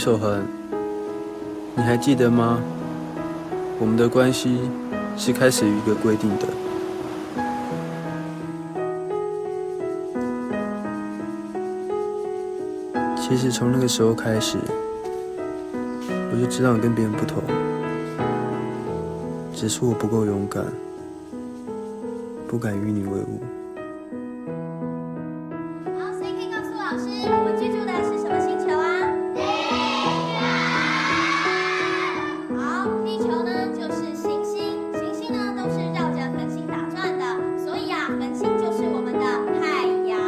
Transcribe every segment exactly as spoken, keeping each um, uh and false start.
守恒，你还记得吗？我们的关系是开始于一个规定的。其实从那个时候开始，我就知道你跟别人不同，只是我不够勇敢，不敢与你为伍。 好，谁可以告诉老师，我们居住的是什么星球啊？地球。好，地球呢就是行星，行星呢都是绕着恒星打转的，所以啊，恒星就是我们的太阳。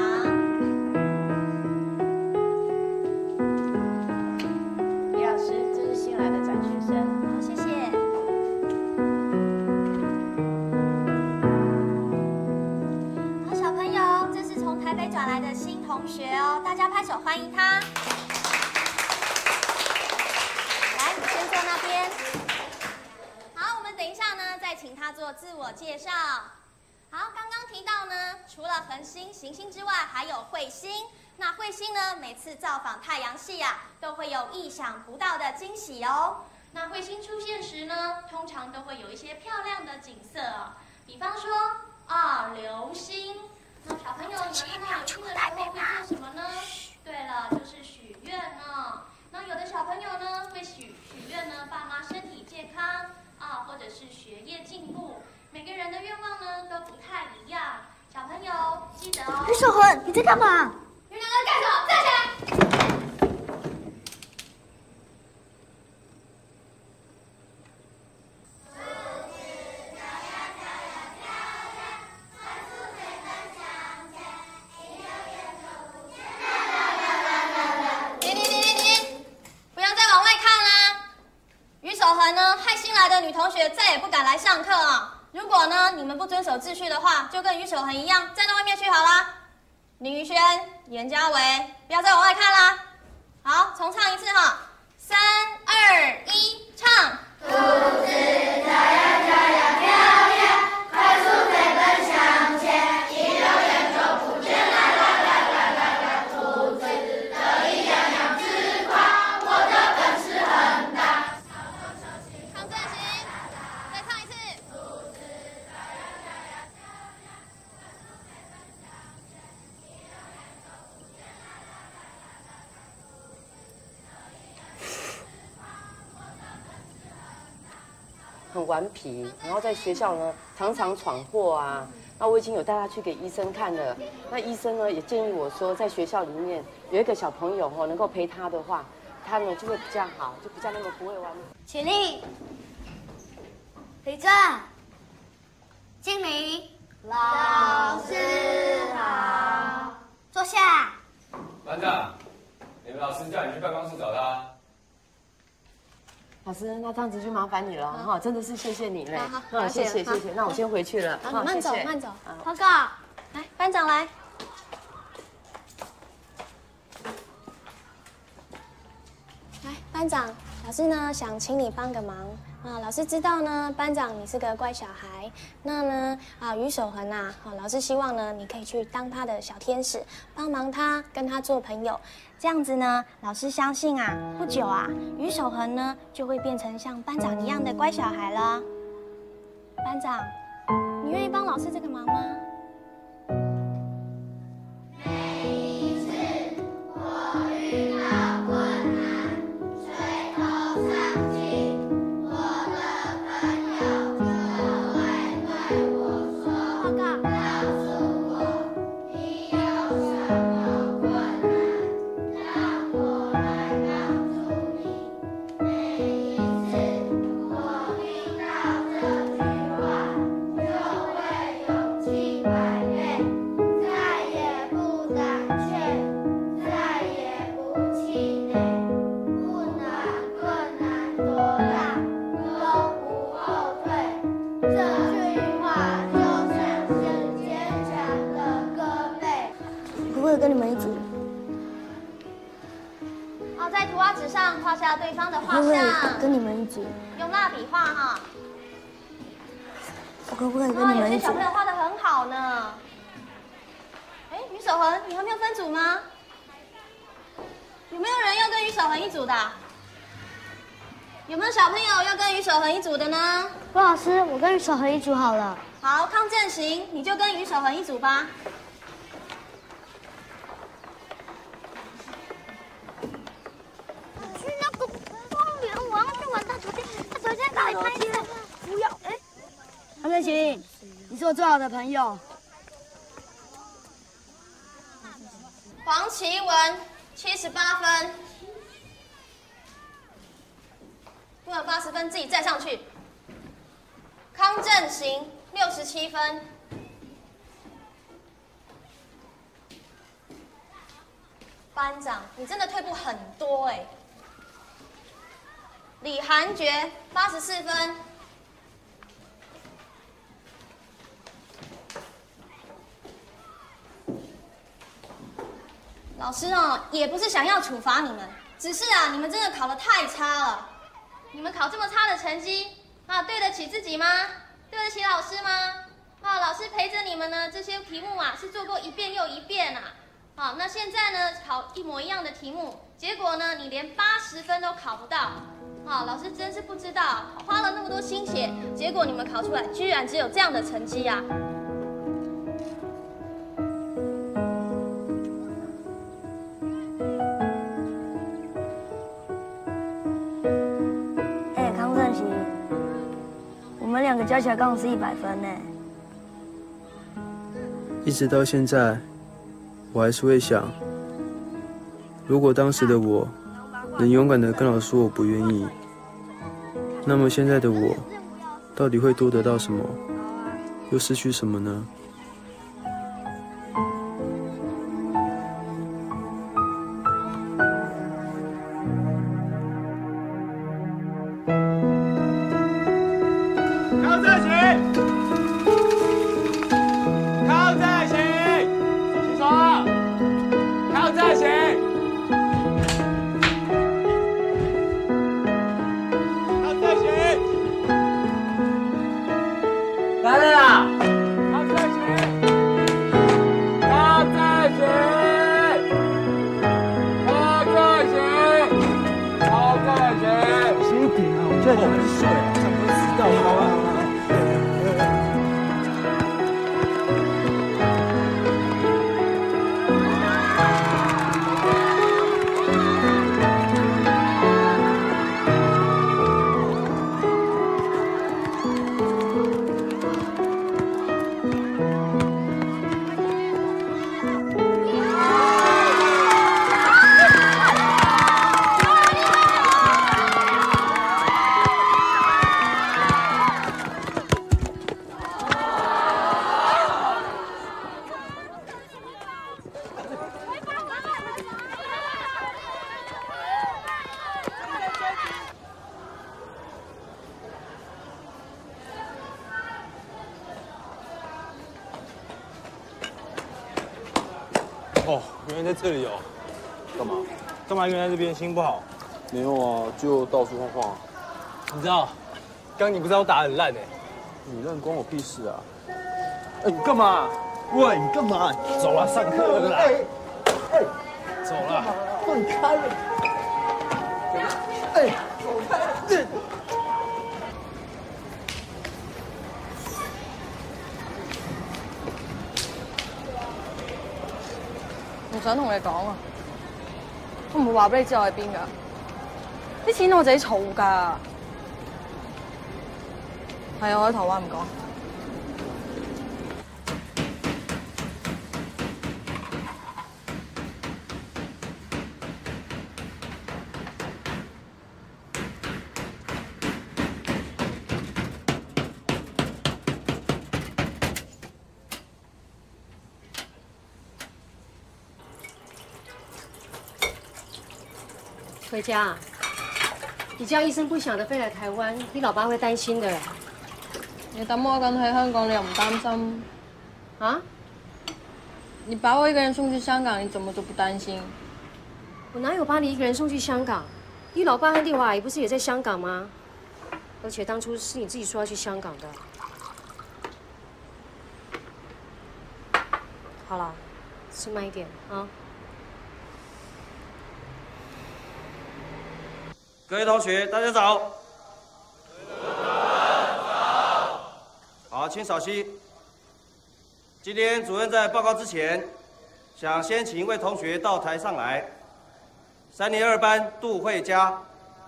李老师，这是新来的展学生。 好，谢谢。好，小朋友，这是从台北转来的新同学哦，大家拍手欢迎他。来，你先坐那边。好，我们等一下呢，再请他做自我介绍。好，刚刚提到呢，除了恒星、行星之外，还有彗星。那彗星呢，每次造访太阳系啊，都会有意想不到的惊喜哦。那彗星出现时呢，通常都会有一些漂亮的景色哦，比方说啊，流星。那小朋友，你们看到流星的时候会做什么呢？对了，就是许愿呢。那有的小朋友呢，会许许愿呢，爸妈身体健康啊，或者是学业进步。每个人的愿望呢，都不太一样。小朋友记得哦。 于守恒，你在干嘛？ 你们两个干什么？站起来！停停停停停！不要再往外看啦！于守恒呢，害新来的女同学再也不敢来上课啊！如果呢你们不遵守秩序的话，就跟于守恒一样，站到外面去好啦。林宇轩、严家维，不要再往外看啦！好，重唱一次哈，三二一，唱。兔子跳呀跳呀跳呀，快速飞奔向前，一溜烟就不见啦啦啦啦啦啦！兔子得意洋洋自夸，我的本事很大。唱正形，再唱一次。兔子跳呀跳呀跳呀，快速飞奔向前，一溜烟就不见啦啦啦啦啦！兔子得意洋洋自夸，我的本事很大。 很顽皮，然后在学校呢常常闯祸啊。那我已经有带他去给医生看了，那医生呢也建议我说，在学校里面有一个小朋友哦能够陪他的话，他呢就会比较好，就比较那么不会玩。 起立，立正，敬礼。老师好。坐下。 班长，你们老师叫你去办公室找他。 老师，那这样子就麻烦你了哈，真的是谢谢你嘞。 好好嗯， 了解了好谢谢谢谢，那我先回去了。 好，你慢走谢谢慢走。 报告。 来，班长来。来，班长，老师呢想请你帮个忙啊。老师知道呢，班长你是个乖小孩，那呢啊于守恒啊，好，老师希望呢你可以去当他的小天使，帮忙他跟他做朋友。这样子呢，老师相信啊，不久啊，于守恒呢就会变成像班长一样的乖小孩了。班长，你愿意帮老师这个忙吗？ 跟你们一组。 好，在图画纸上画下对方的画会不会像， 跟你们一组？ 用蜡笔画哈。 我可不可以跟哦， 你们一组有些小？朋友画得很好呢。哎，守恒，你还没有分组吗？有没有人要跟于守恒一组的？ 有没有小朋友要跟于守恒一组的呢？ 郭老师，我跟于守恒一组好了。 好，康正行，你就跟于守恒一组吧。 去那个公园，我要去玩大头贴。大头贴可以拍的，不要。哎，康正行，你是我最好的朋友。 黄奇文七十八分。不满八十分，自己再上去。康正行六十七分。班长，你真的退步很多哎。李涵觉八十四分。老师哦，也不是想要处罚你们，只是啊，你们真的考得太差了。你们考这么差的成绩，啊，对得起自己吗？对得起老师吗？啊，老师陪着你们呢，这些题目啊是做过一遍又一遍啊。好，那现在呢考一模一样的题目，结果呢你连八十分都考不到。啊，老师真是不知道，花了那么多心血，结果你们考出来居然只有这样的成绩啊！ 哎，康正行，我们两个加起来刚好是一百分呢。 一直到现在，我还是会想，如果当时的我能勇敢地跟老师说我不愿意，那么现在的我到底会多得到什么，又失去什么呢？ 康正行，康正行，起床，康正行。来了啦！康正行，康正行，康正行，康正行，小心一点啊！我现在怎么睡啊？怎么知道？好啊，好啊。 哦，原来在这里哦。干嘛？干嘛？原来这边心不好？ 没有啊，就到处晃晃。 你知道，刚你不知道我打得很烂哎。 你烂关我屁事啊！ 哎，你干嘛？喂，你干嘛？走了，上课了啦。哎，哎，走了。放开了。哎，走开。这。 唔想同你講啊！我唔會話俾你知我喺邊㗎。啲錢我自己儲㗎。係啊，我喺台灣唔講。 回家，你叫醫生不曉得飛來台灣，你老爸會擔心的。 你等我緊喺香港，你又唔擔心？ 啊？ 你把我一個人送去香港，你怎麼就不擔心？ 我哪有把你一個人送去香港？你老爸和麗華姨不是也在香港嗎？而且當初是你自己說要去香港的。好了，吃慢一點啊。 各位同学，大家早。好，请稍息。今天主任在报告之前，想先请一位同学到台上来。三年二班杜慧佳，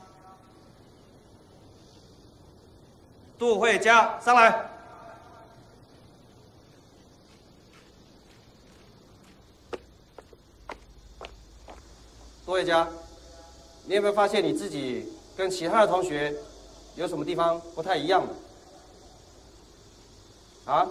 杜慧佳上来。杜慧佳，你有没有发现你自己跟其他的同学有什么地方不太一样的？啊？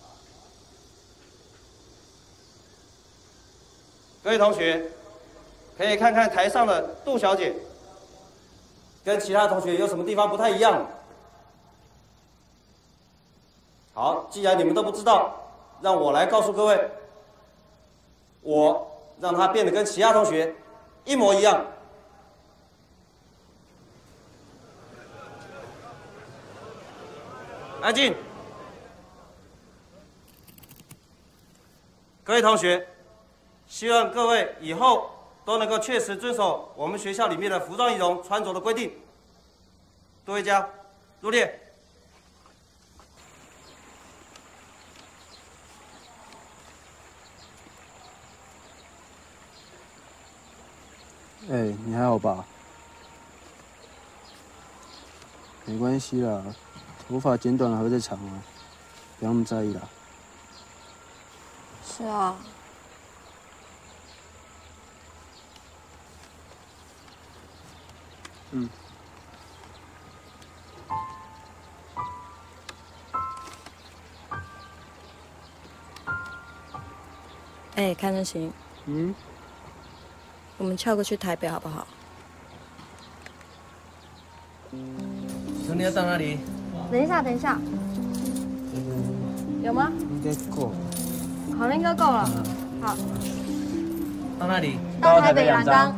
各位同学，可以看看台上的杜小姐，跟其他同学有什么地方不太一样？好，既然你们都不知道，让我来告诉各位，我让她变得跟其他同学一模一样。安静！各位同学，希望各位以后都能够确实遵守我们学校里面的服装仪容穿着的规定。杜慧佳，入列。 哎，你还好吧？没关系啦，头发剪短了还会再长啊，不要那么在意啦。 是啊。 嗯。 哎，康正行。 嗯。 我们翘课去台北好不好？ 兄弟要到哪里？ 等一下，等一下。有吗？ 应该够。 好了，应该够了。好。 到哪里？ 到台北阳刚。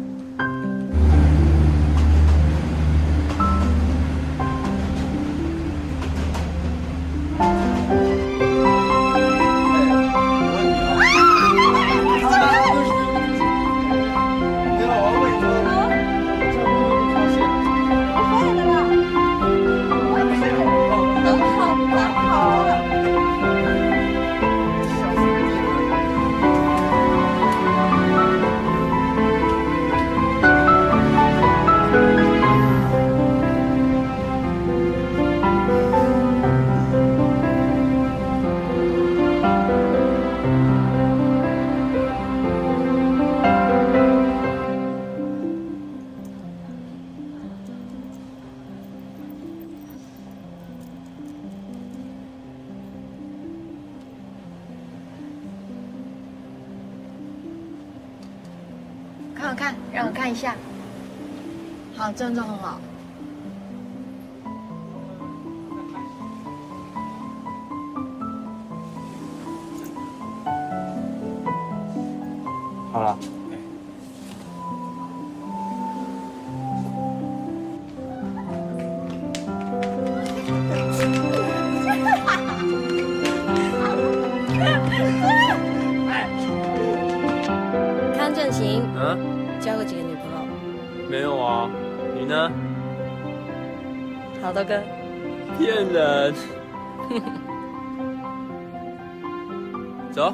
看我看，让我看一下。好，这样就很好。 好了。 康正行， 啊？ 交过几个女朋友？ 没有啊，你呢？ 好多个。 骗人。走。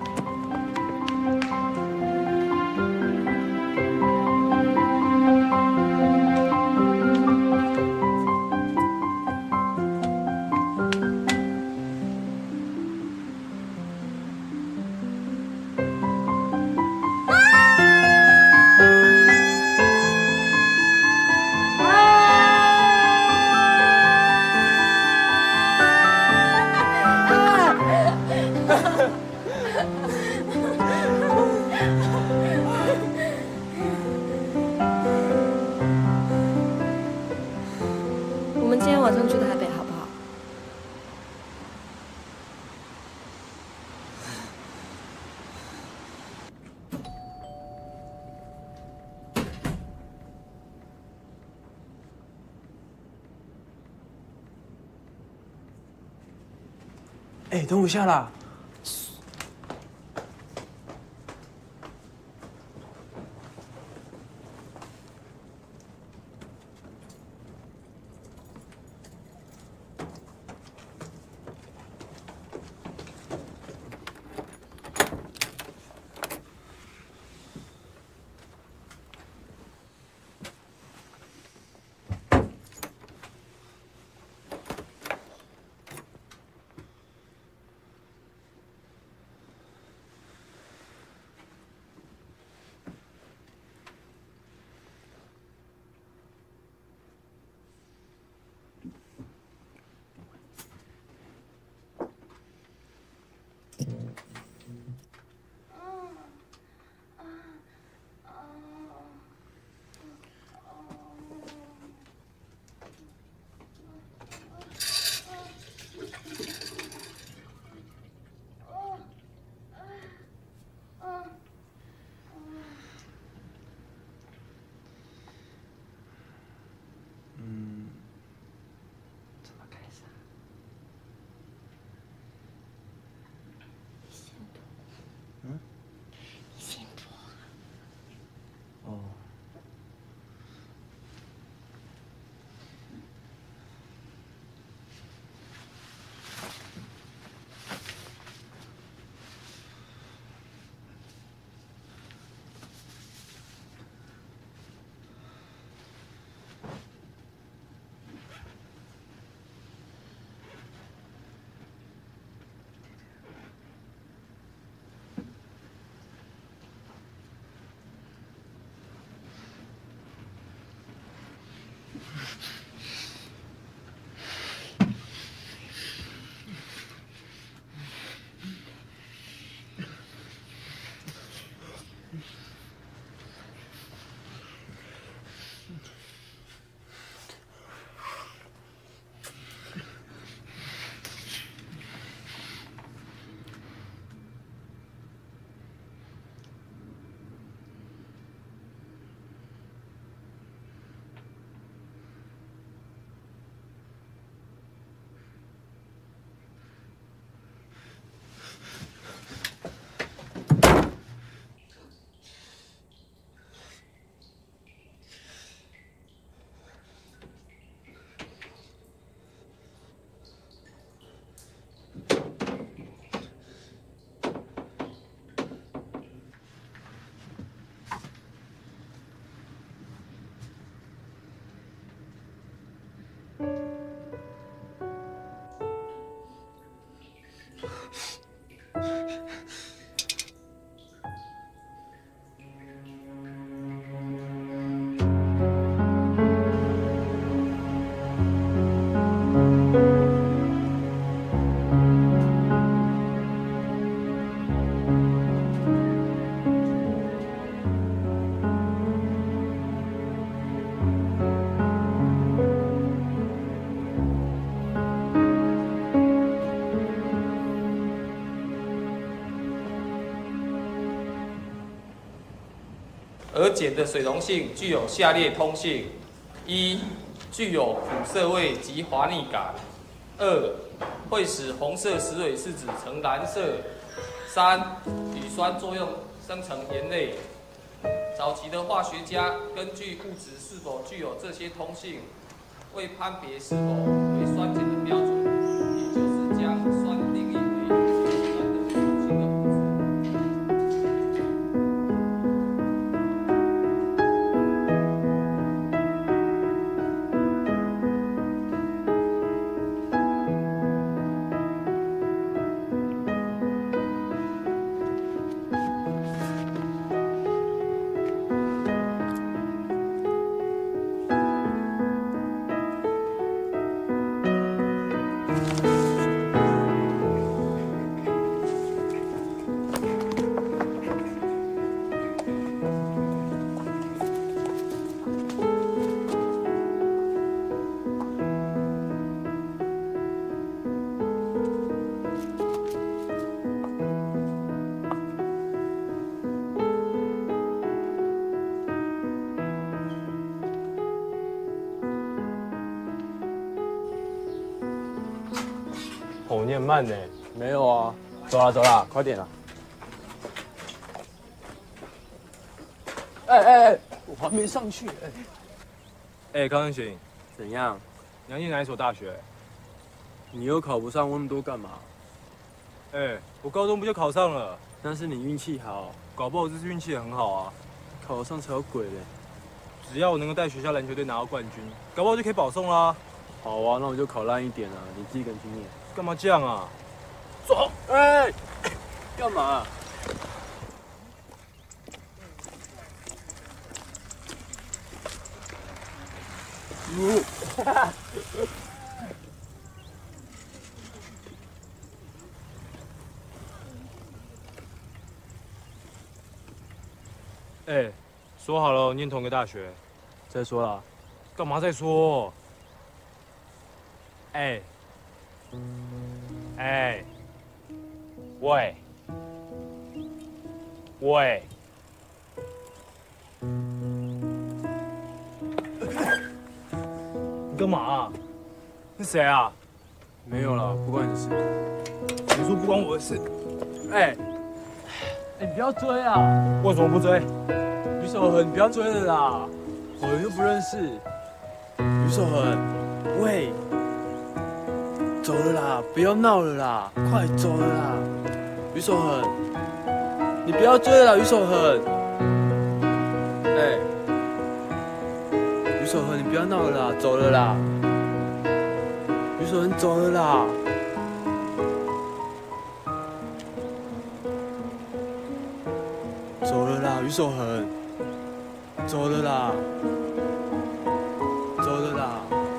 我们今天晚上去台北好不好？ 哎，等我一下啦。 碱的水溶性具有下列通性：一、具有苦涩味及滑腻感；二、会使红色石蕊试纸呈蓝色；三、乙酸作用生成盐类。早期的化学家根据物质是否具有这些通性，为判别是否为酸碱的标准，也就是将酸定义为酸的通性的物质。 哦，你很慢呢。没有啊。走啦走啦，快点啦。哎哎哎，我还没上去哎。哎，康恩行， 怎样？ 你要念哪一所大学？ 你又考不上，问那么多干嘛？ 哎，我高中不就考上了？ 那是你运气好， 搞不好这次运气也很好啊。 考得上才有鬼嘞！ 只要我能够带学校篮球队拿到冠军，搞不好就可以保送啦。 好啊，那我就考烂一点啊，你自己跟去念。 干嘛这样啊？ 走！哎，干嘛？ 呜！哎，说好了念同个大学。 再说啦。 干嘛再说？哎。哎，喂，喂，你干嘛啊？是谁啊？ 没有啦，不关你的事。 你说不关我的事？ 哎，哎，你不要追啊！ 为什么不追？ 于守恒，你不要追了啦，我们又不认识。于守恒，喂。走了啦，不要闹了啦，快走了啦，于守恒，你不要追了啦，于守恒，哎，于守恒，你不要闹了啦，走了啦，于守恒走了啦，走了啦，于守恒，走了啦，走了啦。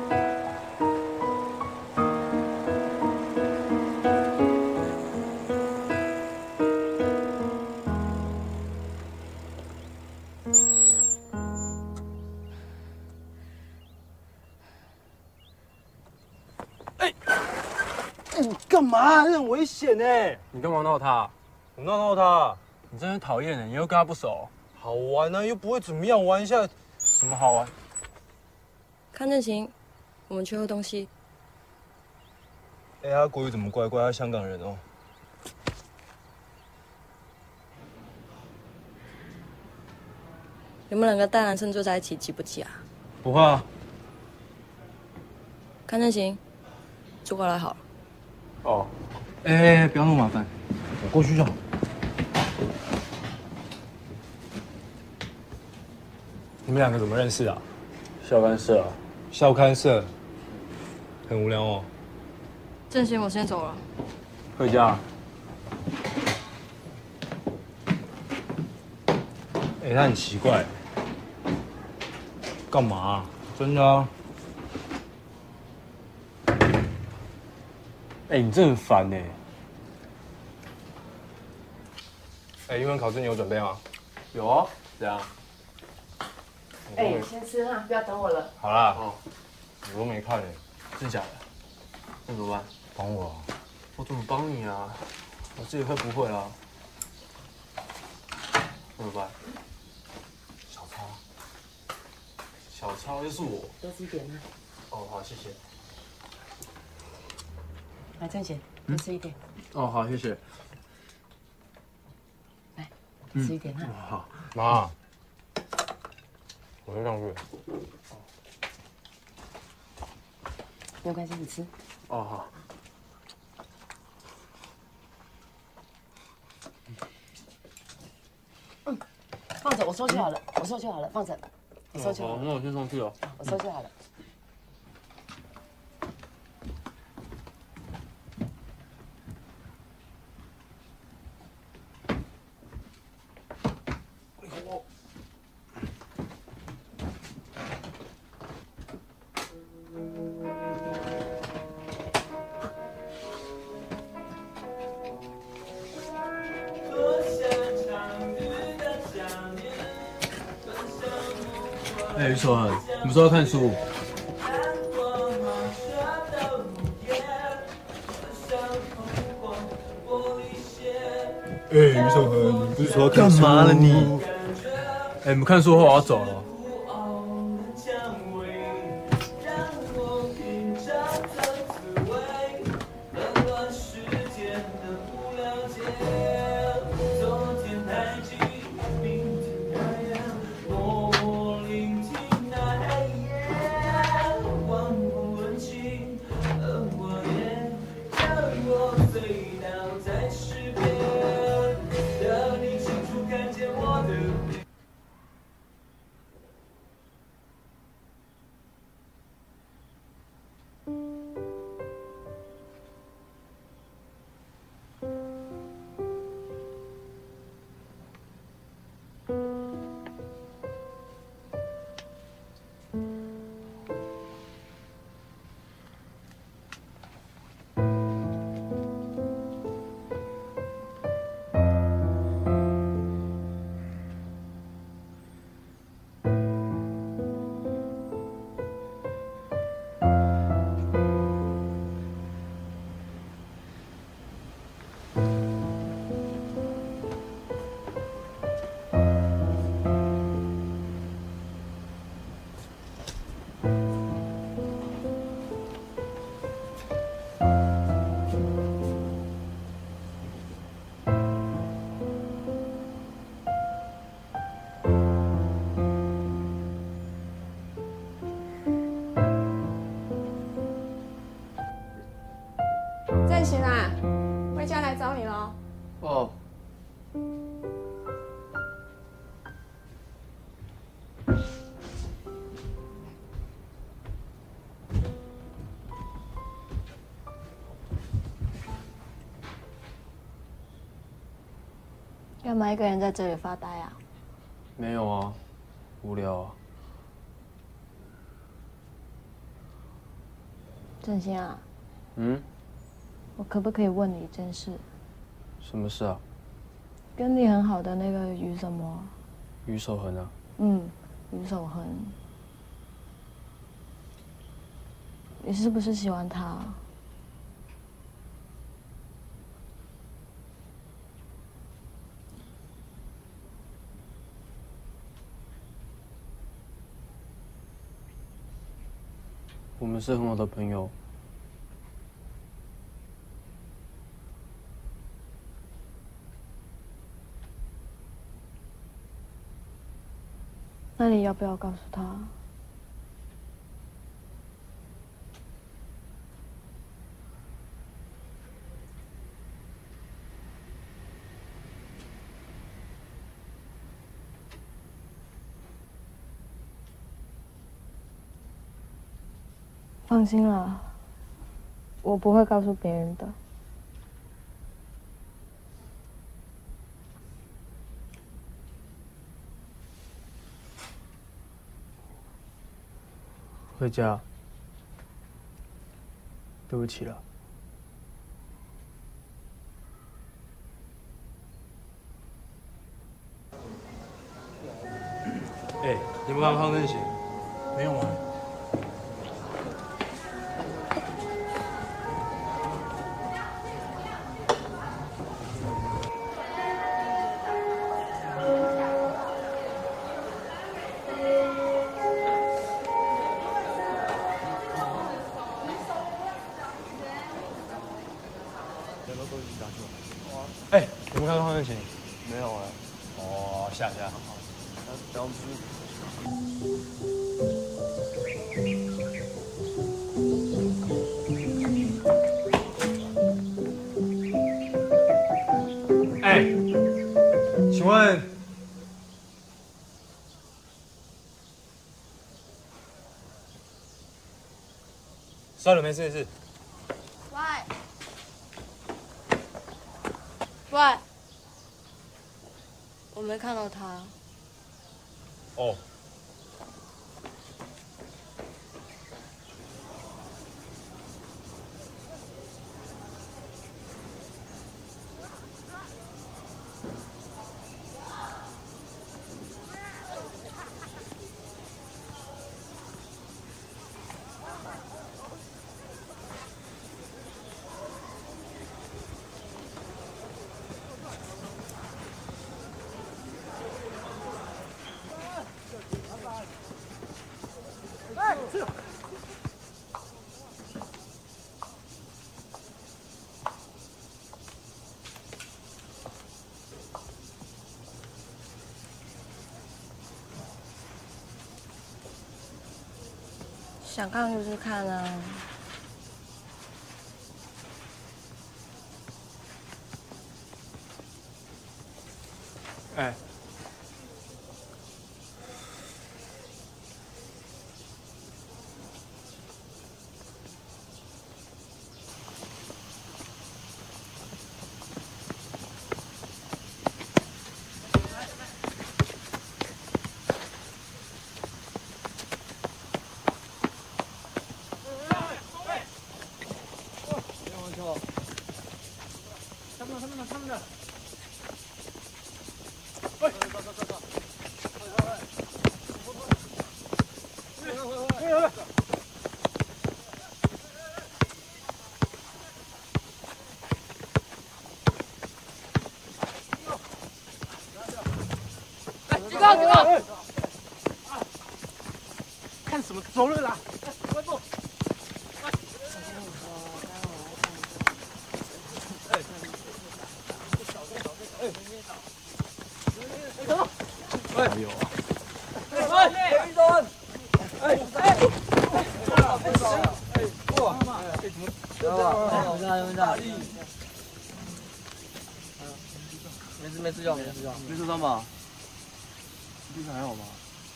你干嘛？这很危险呢！ 你干嘛闹他？ 我闹闹他？ 你真的讨厌呢！你又跟他不熟。 好玩啊，又不会怎么样，玩一下。 什么好玩？ 康正行，我们去喝东西。 哎，他国语怎么怪怪？他香港人哦。 你们两个大男生坐在一起，挤不挤啊？ 不会啊。 康正行，坐过来好了。 哦。哎哎，不要那么麻烦， 我过去就好。你们两个怎么认识啊？ 校刊社啊。 校刊社。很无聊哦。 正行，我先走了。 回家。 哎，他很奇怪。干嘛啊？真的啊。 哎，你真的很烦呢。 哎，英文考试你有准备吗？ 有啊。怎样？ 哎，先吃哈，不要等我了。 好啦。哦。我都没看呢。 真假的？那怎么办？ 帮我。 我怎么帮你啊？我自己会不会啊？怎么办？ 小小超就是我。 多吃一点啊。 哦，好，谢谢。 来，郑姐，多吃一点。 哦，好，谢谢。 来，多吃一点哈。 好， 妈，我先上去。 没有关系，你吃。 哦，好。 嗯，放着，我收就好了，我收就好了，放着，我收就好了。 那我先上去了。 我收就好了。 哎，于守恒，你不是要看书？ 哎，于守恒，你不是说要看书？ 干嘛了你？哎，你们看书后我要走了。 郑行啊，回家来找你了。 哦。 干嘛一个人在这里发呆啊？ 没有啊，无聊啊。 郑兴啊， 嗯？ 我可不可以问你一件事？ 什么事啊？ 跟你很好的那个于什么？ 于守恒啊。 嗯，于守恒。你是不是喜欢他？ 我们是很好的朋友。 那你要不要告诉他？放心啦，我不会告诉别人的。 回家。对不起了。 哎，你们看康正贤？没有啊。 要不要过去打球？哎，有没有看到黄振琴？没有哎。哦，下下。好。然后不是。哎，请问？ 算了，没事没事。 喂，喂，我没看到他。 哦。 想看就是看啊。 哎。看什么？走了啦！快走！哎，走！哎呦！哎，一走！哎哎！别走！哎，过！哎，怎么？知道吧？有没有？有没有？没事没事就没事就没受伤吧？地上还好吗？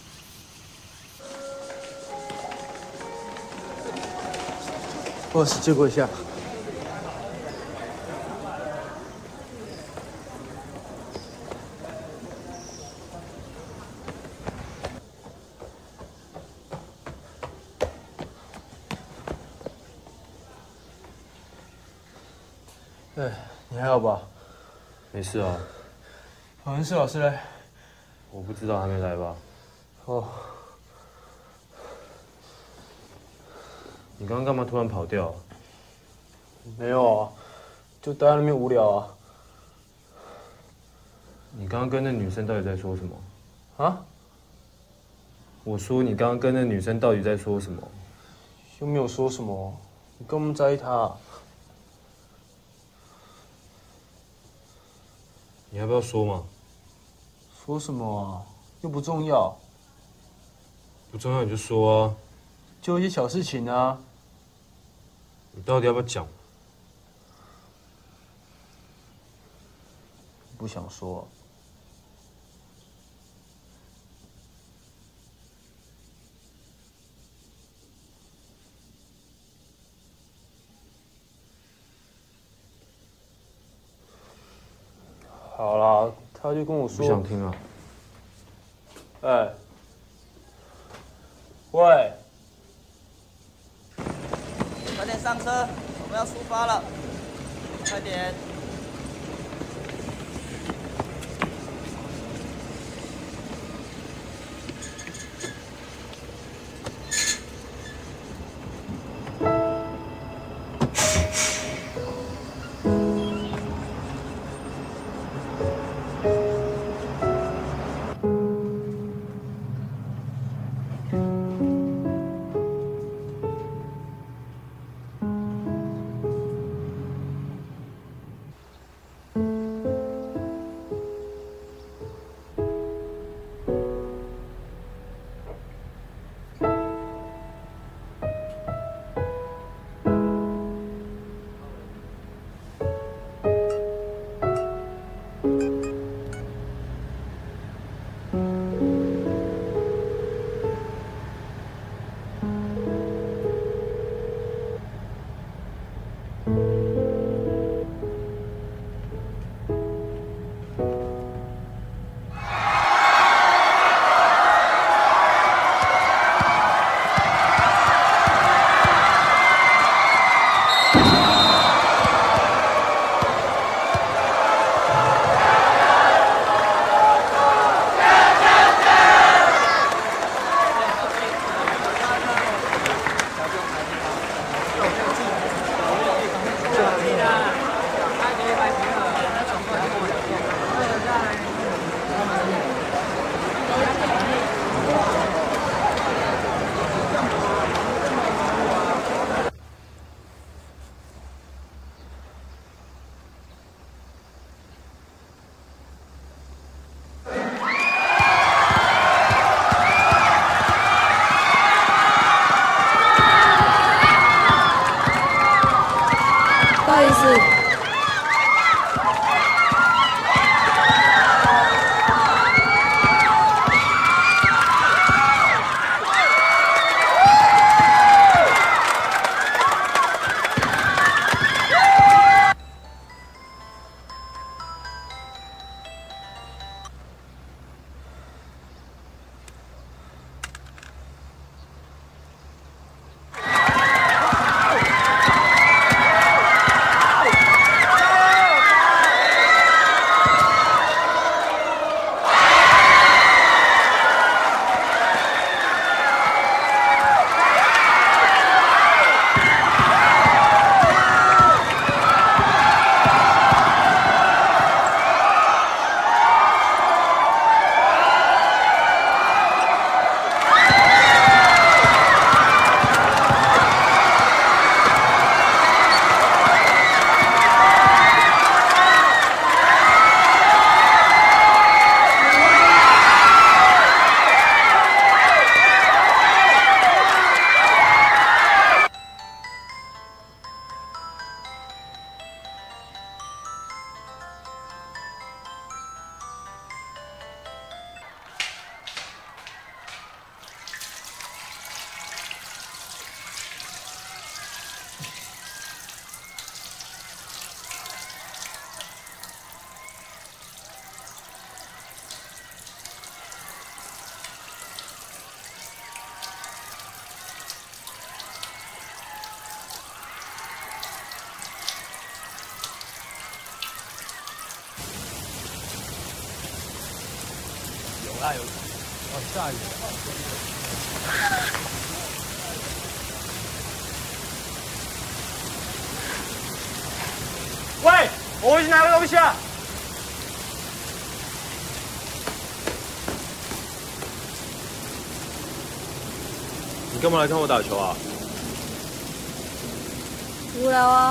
不好意思，借过一下。哎，你还好吧？ 没事啊。 好像是老师嘞。 我不知道，还没来吧？ 哦。 你刚刚干嘛突然跑掉？ 没有啊，就待在那边无聊啊。 你刚刚跟那女生到底在说什么？ 啊？ 我说你刚刚跟那女生到底在说什么？ 又没有说什么，你根本在意她。 你要不要说嘛？ 说什么啊？又不重要。 不重要你就说啊。 就一些小事情啊。 你到底要不要讲？ 不想说。好啦，他就跟我说。 不想听啊。 哎。喂。 快点上车，我们要出发了，快点！ 大有，哦，下雨了。喂，我回去拿个东西啊。你干嘛来看我打球啊？ 无聊啊。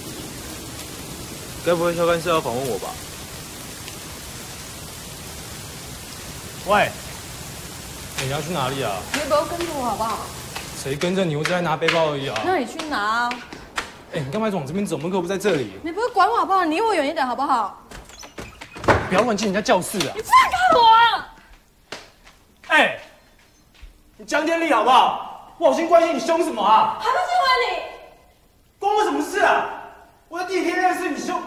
该不会校干是要访问我吧？喂，欸、你要去哪里啊？ 你不要跟着我好不好？ 谁跟着你？我只在拿背包而已啊。 那你去拿。 哎、欸，你干嘛往这边走？门口不在这里。 你不要管我好不好？你离我远一点好不好？ 不要乱进人家教室啊！ 你放开我啊！ 哎、欸，你讲点理好不好？我好心关心你凶什么啊？ 还不是因为你？ 关我什么事啊？我的第一天认识你凶。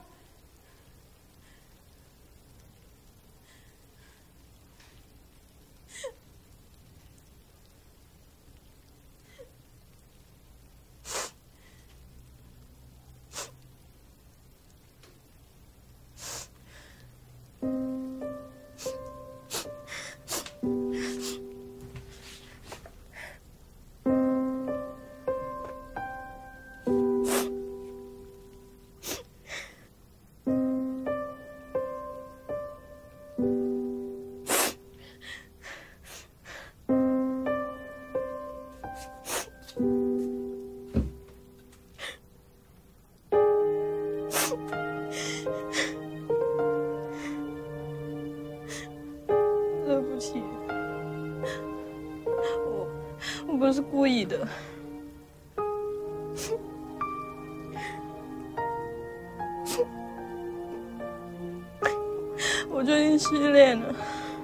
对不起，我我不是故意的。我最近失恋了。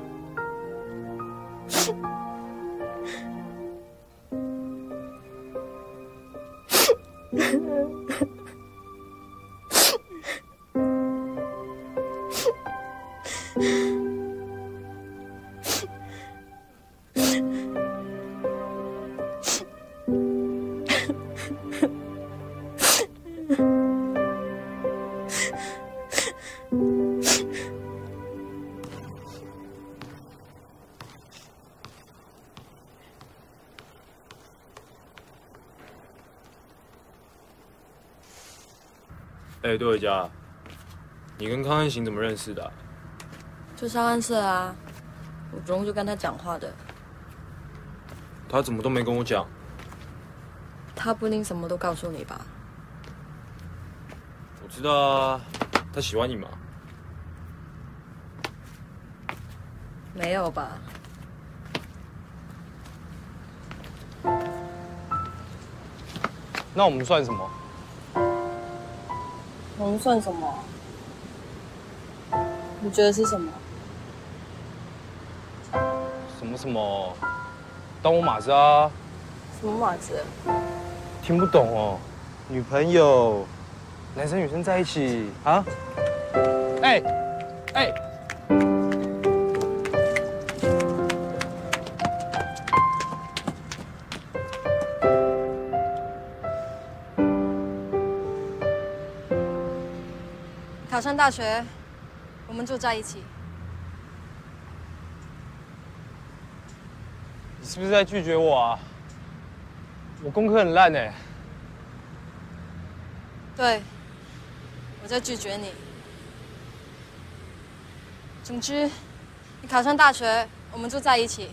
哎、欸，杜伟嘉，你跟康汉行怎么认识的、啊？ 就上暗社啊，我不用就跟他讲话的。 他怎么都没跟我讲？ 他不一定什么都告诉你吧？ 我知道啊，他喜欢你嘛？ 没有吧？ 那我们算什么？ 我们算什么？你觉得是什么？ 什么什么？当我马子啊？ 什么马子？ 听不懂哦。女朋友，男生女生在一起啊？哎，哎。 考上大学，我们住在一起。 你是不是在拒绝我啊？我功课很烂哎。 对，我在拒绝你。总之，你考上大学，我们住在一起。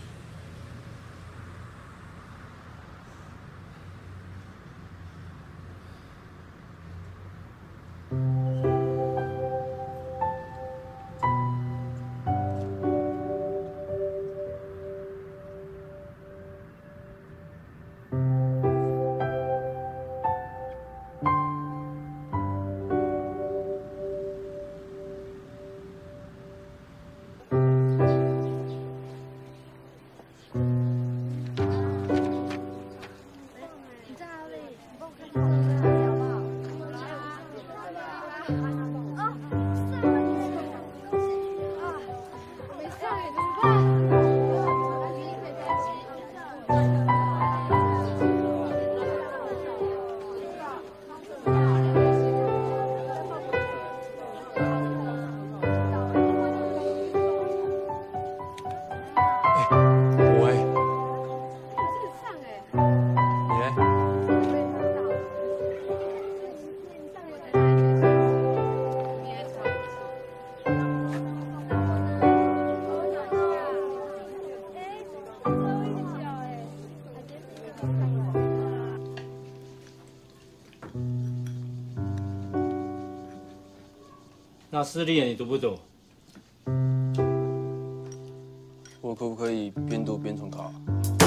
那私立你读不读？ 我可不可以边读边重考？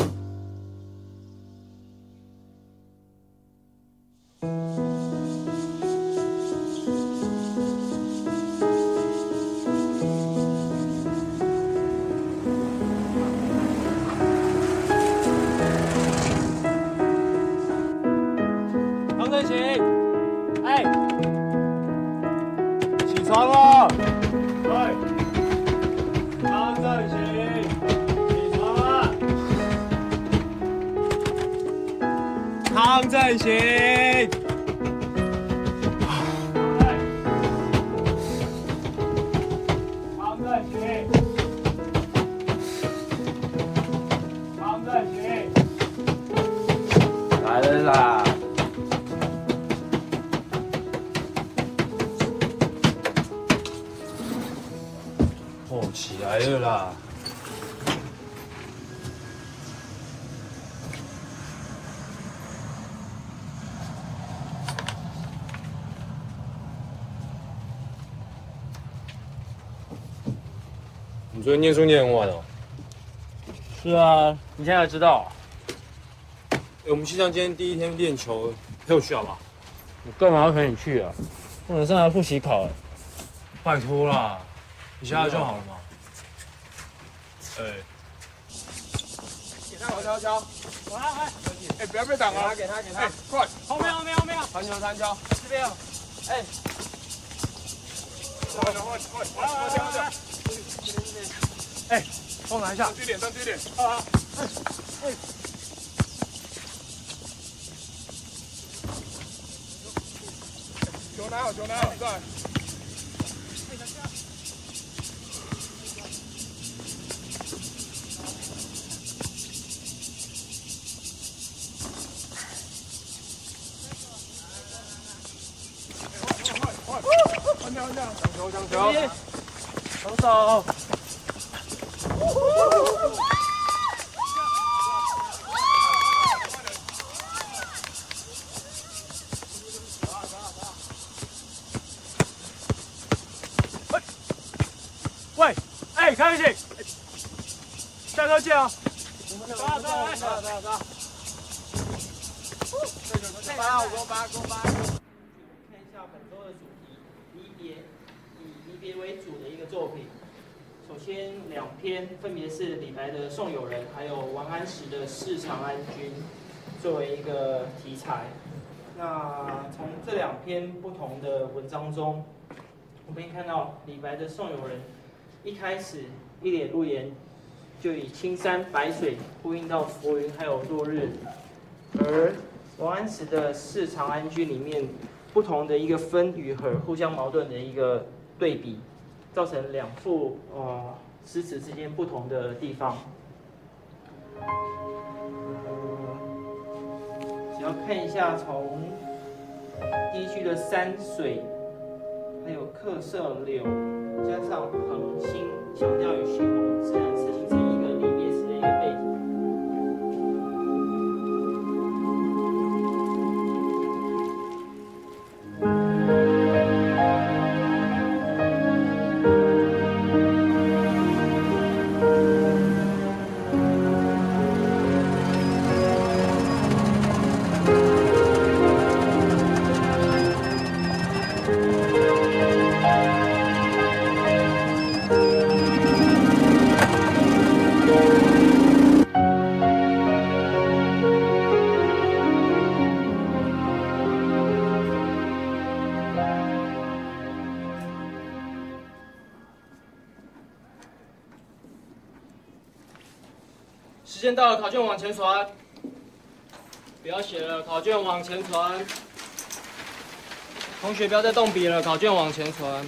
唐振行，哎，起床了！对，唐振行，起床了！唐振行，唐振行，唐振行，来了啦！ 哦，起来了啦！ 你昨天念书念很晚哦。 是啊，你现在才知道。 哎，我们西藏今天第一天练球，陪我去好不好？ 我干嘛要陪你去啊？我晚上还要复习考。 拜托啦，你下来就好了嘛。哎。 给他敲敲敲，我来来，哎，不要被挡啊！ 给他给他， 快， 后面后面后面， 弹球弹球， 这边，哎， 快快快，快快快！ 哎，帮我拿一下， 上去点上去点， 啊，哎哎。 球拿好，球拿好，在。快快快！换掉换掉，抢球抢球， 防守。 喂，哎，开始，下课见啊！走走走走走走。 八五勾八勾八。看一下本周的主题，离别，以离别为主的一个作品。首先两篇分别是李白的《送友人》，还有王安石的《致长安君》，作为一个题材。那从这两篇不同的文章中，我们可以看到李白的《送友人》。 一开始一脸入言，就以青山白水呼应到浮云还有落日，而王安石的《致长安君》里面不同的一个分与合互相矛盾的一个对比，造成两副呃诗词之间不同的地方。呃，只要看一下从第一句的山水，还有客舍柳。 加上恒星强调与形容，自然是形成一个离别时的一个背景。时间到了，考卷往前传。不要写了，考卷往前传。同学不要再动笔了，考卷往前传。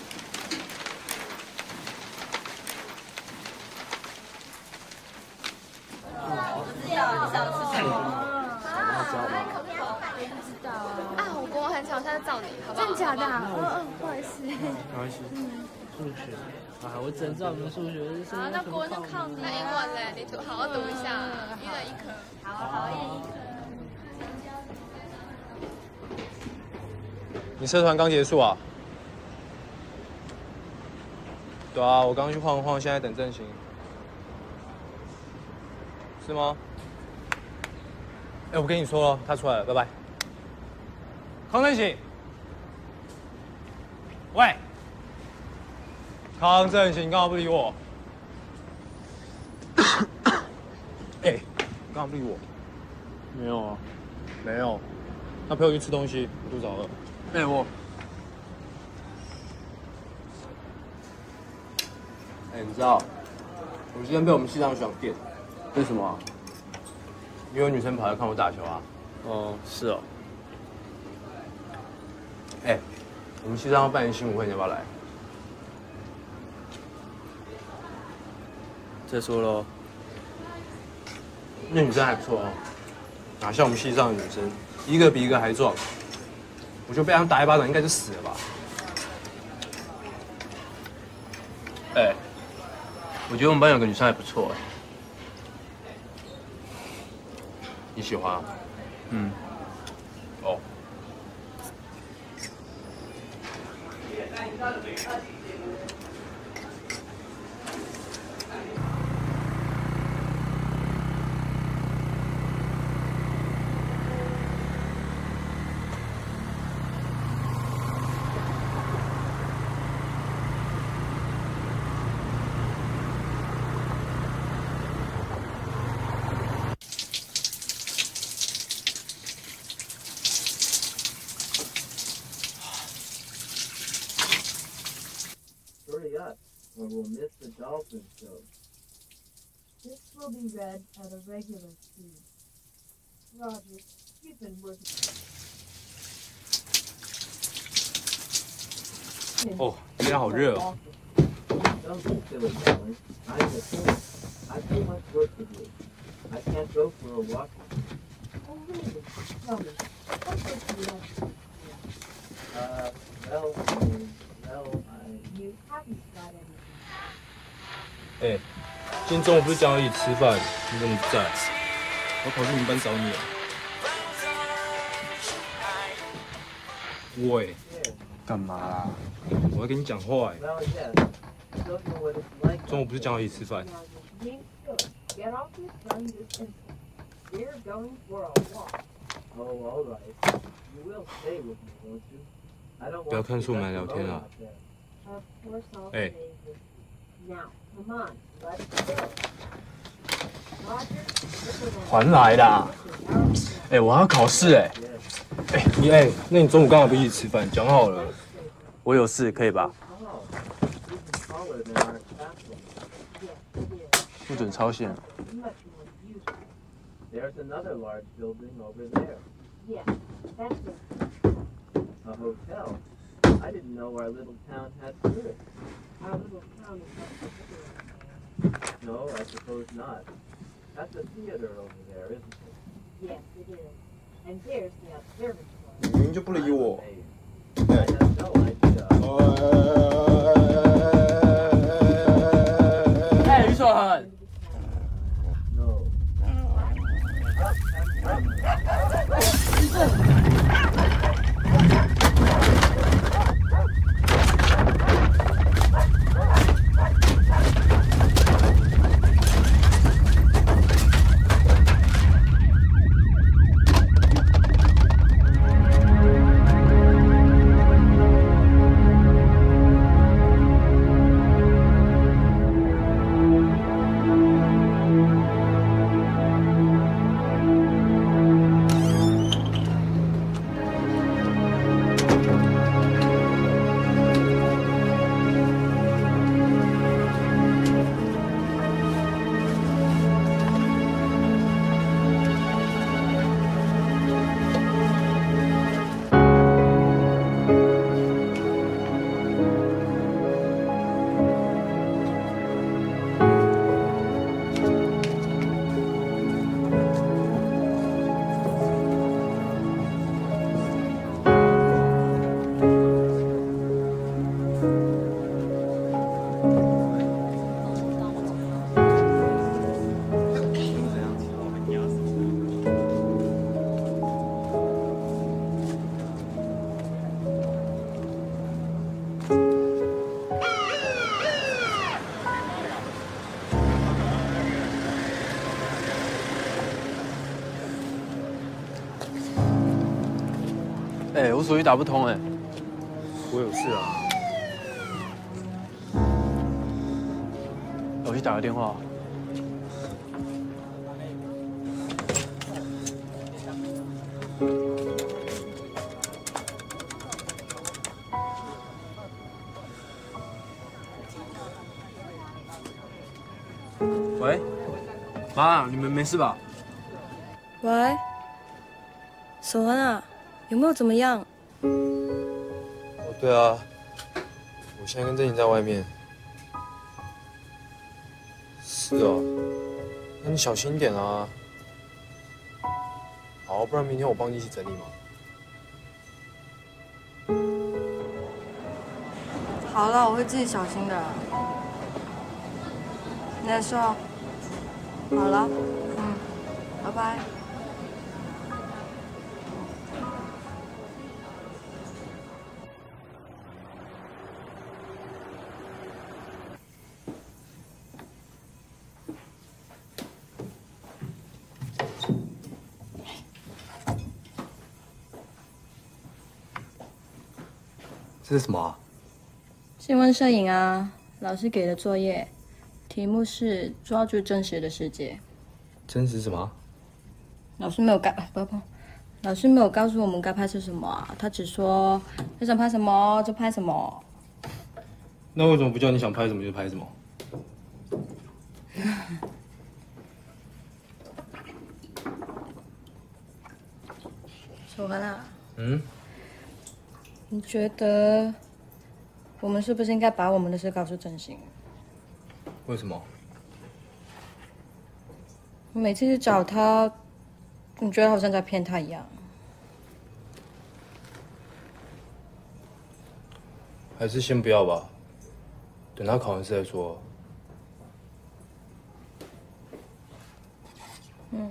我知道你上次什么？ 不知道啊。啊，我国文很强，下次照你，好不好？真的假的？嗯嗯，不好意思。 没关系。 数学啊，我只能知道我们的数学是。 啊，那国文就靠你。那英文嘞，你读好好读一下，一人一科。好好，一人一科。 你社团刚结束啊？ 对啊，我刚刚去晃晃，现在等正兴。是吗？哎，我跟你说了，他出来了，拜拜。康正兴，喂，康正兴，干嘛不理我？哎，干嘛不理我？没有啊，没有。他陪我去吃东西，我肚子好饿。哎，我。哎，你知道，我今天被我们系上学长电。为什么？因为有女生跑来看我打球啊。哦，是哦。哎，我们系上要办一新舞会，你要不要来？ 再说喽。 那女生还不错哦，哪像我们系上的女生，一个比一个还壮。我就被他们打一巴掌，应该就死了吧？哎，我觉得我们班有个女生还不错哎。你喜欢？嗯。哦。 Or we'll miss the dolphin show. This will be read at a regular speed. Roger, you've been working. 哦，今天好热哦。 Don't be silly, darling. I'm the king. I've too much work to do. I can't go for a walk. Oh, really? Tell me, what work do you have? Uh, well, um, well, I... You haven't got anything. 哎，今天中午不是讲要一起吃饭，你怎么不在？我跑去你们班找你了。喂，干嘛啦？我要跟你讲话哎。中午不是讲要一起吃饭？ Get off your son this instant. We're going for a walk. Oh, all right. You will stay with me, won't you? I don't want 不要看书，我们来聊天啊。 Of course I'll Hey. stay with you. Now, come on, let's go. Roger, this is a 还来啦！哎，我还要考试哎。哎，你哎，那你中午刚好不一起吃饭？讲好了。我有事，可以吧？不准超线。 There's another large building over there. Yeah, that's it. A hotel. I didn't know our little town had spirits. Our little town is not particular. No, I suppose not. That's a theater over there, isn't it? Yes, it is. And there's the observatory. 你明明就不理我。 I have no idea. 哎，于守恒。 No. 哎， 哎，我手机打不通哎。 我有事啊。 我去打个电话。喂，妈，你们没事吧？ 喂，守恒啊，有没有怎么样？ 哦，对啊，我现在跟郑颖在外面。是哦，那你小心一点啊。好，不然明天我帮你一起整理嘛。 好了，我会自己小心的。你再说。好了，嗯，拜拜。 这是什么啊？ 新闻摄影啊，老师给的作业，题目是抓住真实的世界。 真实什么？ 老师没有该不不，老师没有告诉我们该拍摄什么啊，他只说他想拍什么就拍什么。 那为什么不叫你想拍什么就拍什么？ 守恒啊， 嗯？ 你觉得我们是不是应该把我们的事告诉真心？ 为什么？ 我每次去找他，你觉得好像在骗他一样。 还是先不要吧，等他考完试再说。 嗯。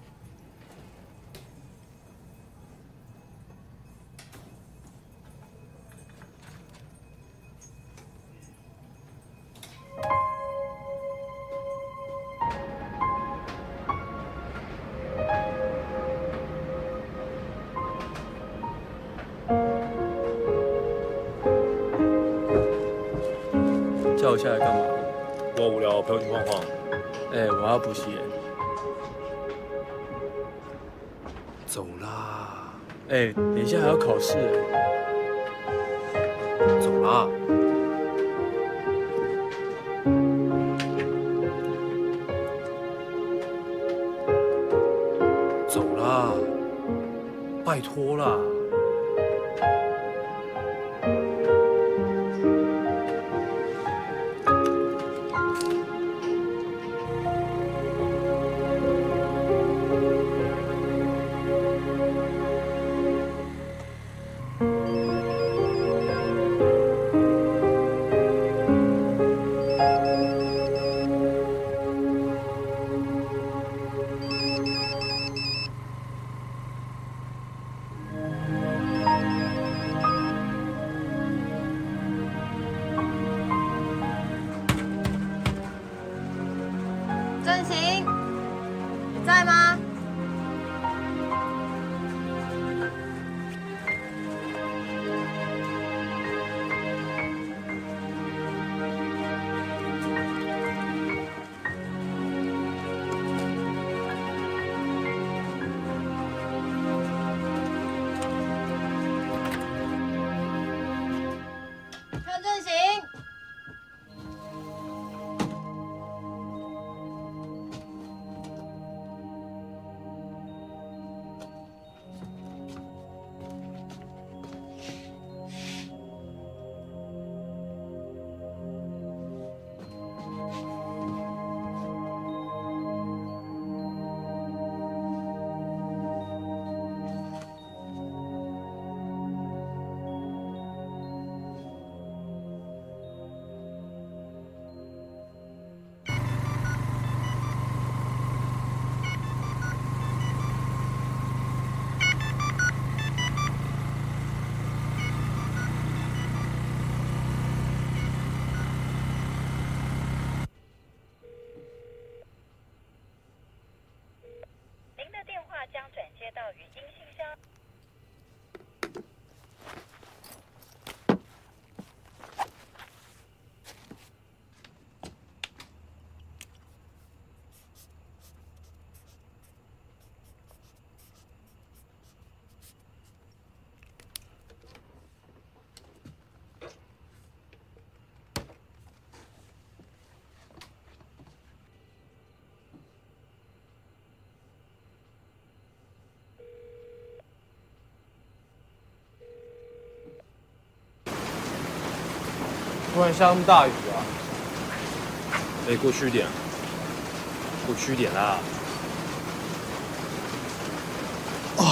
叫我下来干嘛？ 我无聊，陪我去晃晃。 哎、欸，我要补习耶。 走啦！ 哎、欸，等一下还要考试耶。 走啦！走啦！拜托啦！ 郑行，你在吗？看郑行。 您的电话将转接到语音信箱。 突然下那么大雨啊？哎，过去一点，过去一点啦。哦。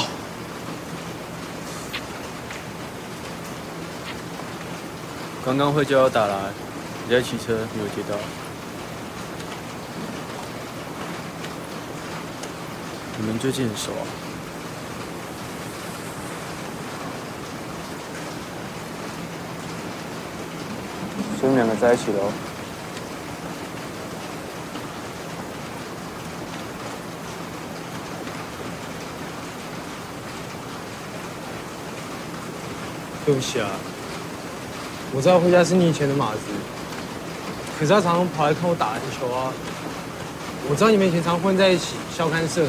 刚刚慧娇要打来，你在骑车，没有接到。你们最近很熟啊？所以你们两个在一起喽？ 对不起啊，我知道慧佳是你以前的马子，可是他常常跑来看我打篮球啊。我知道你们以前常混在一起，校刊社的。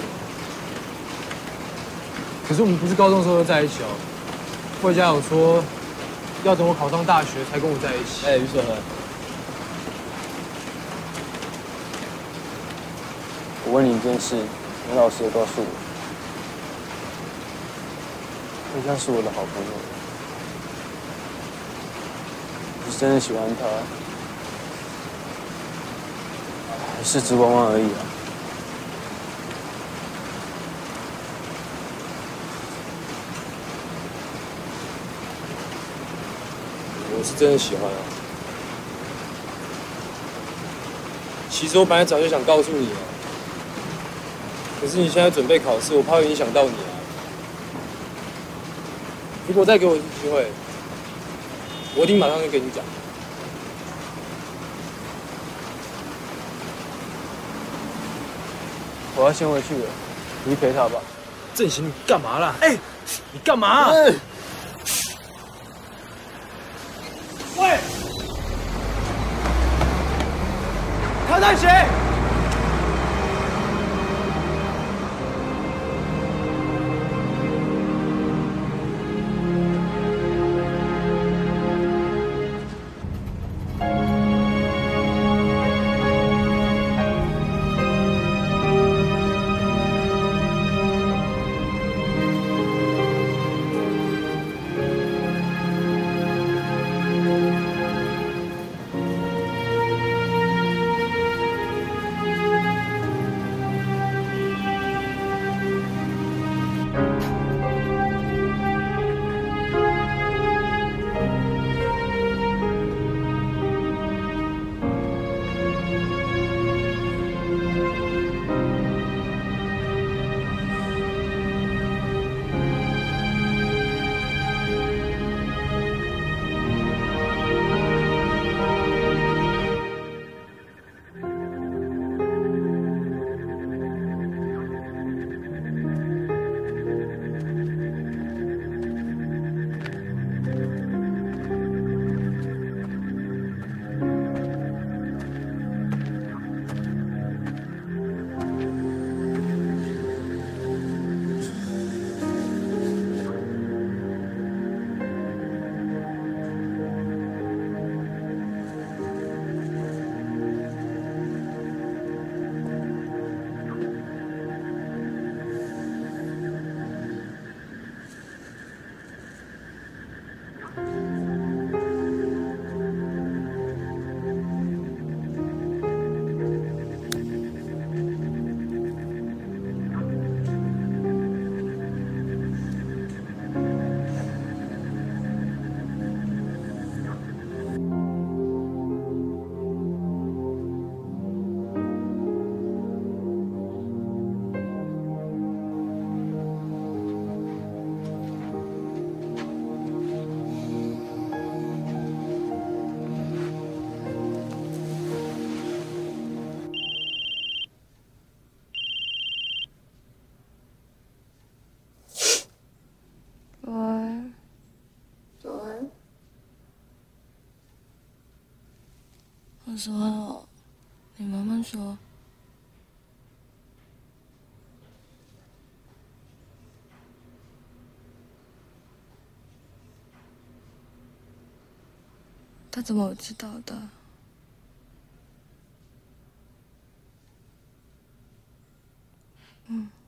可是我们不是高中时候就在一起哦。慧佳有说，要等我考上大学才跟我在一起。 哎，于守恒，我问你一件事，你老实的告诉我，慧佳是我的好朋友。你是真的喜欢他，还是只玩玩而已啊？ 我是真的喜欢啊。其实我本来早就想告诉你了，可是你现在准备考试，我怕会影响到你啊。如果再给我一次机会，我一定马上就跟你讲。 我要先回去了，你去陪他吧。 郑行，你干嘛啦？哎，你干嘛？ 哎喂，他在谁？ 我说哦，你慢慢说。他怎么知道的？嗯。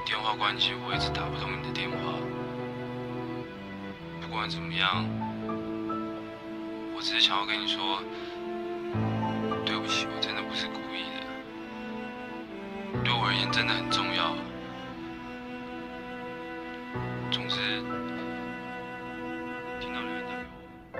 电话关机，我一直打不通你的电话。不管怎么样，我只是想要跟你说，对不起，我真的不是故意的。对我而言，真的很重要。总之，听到留言打给我。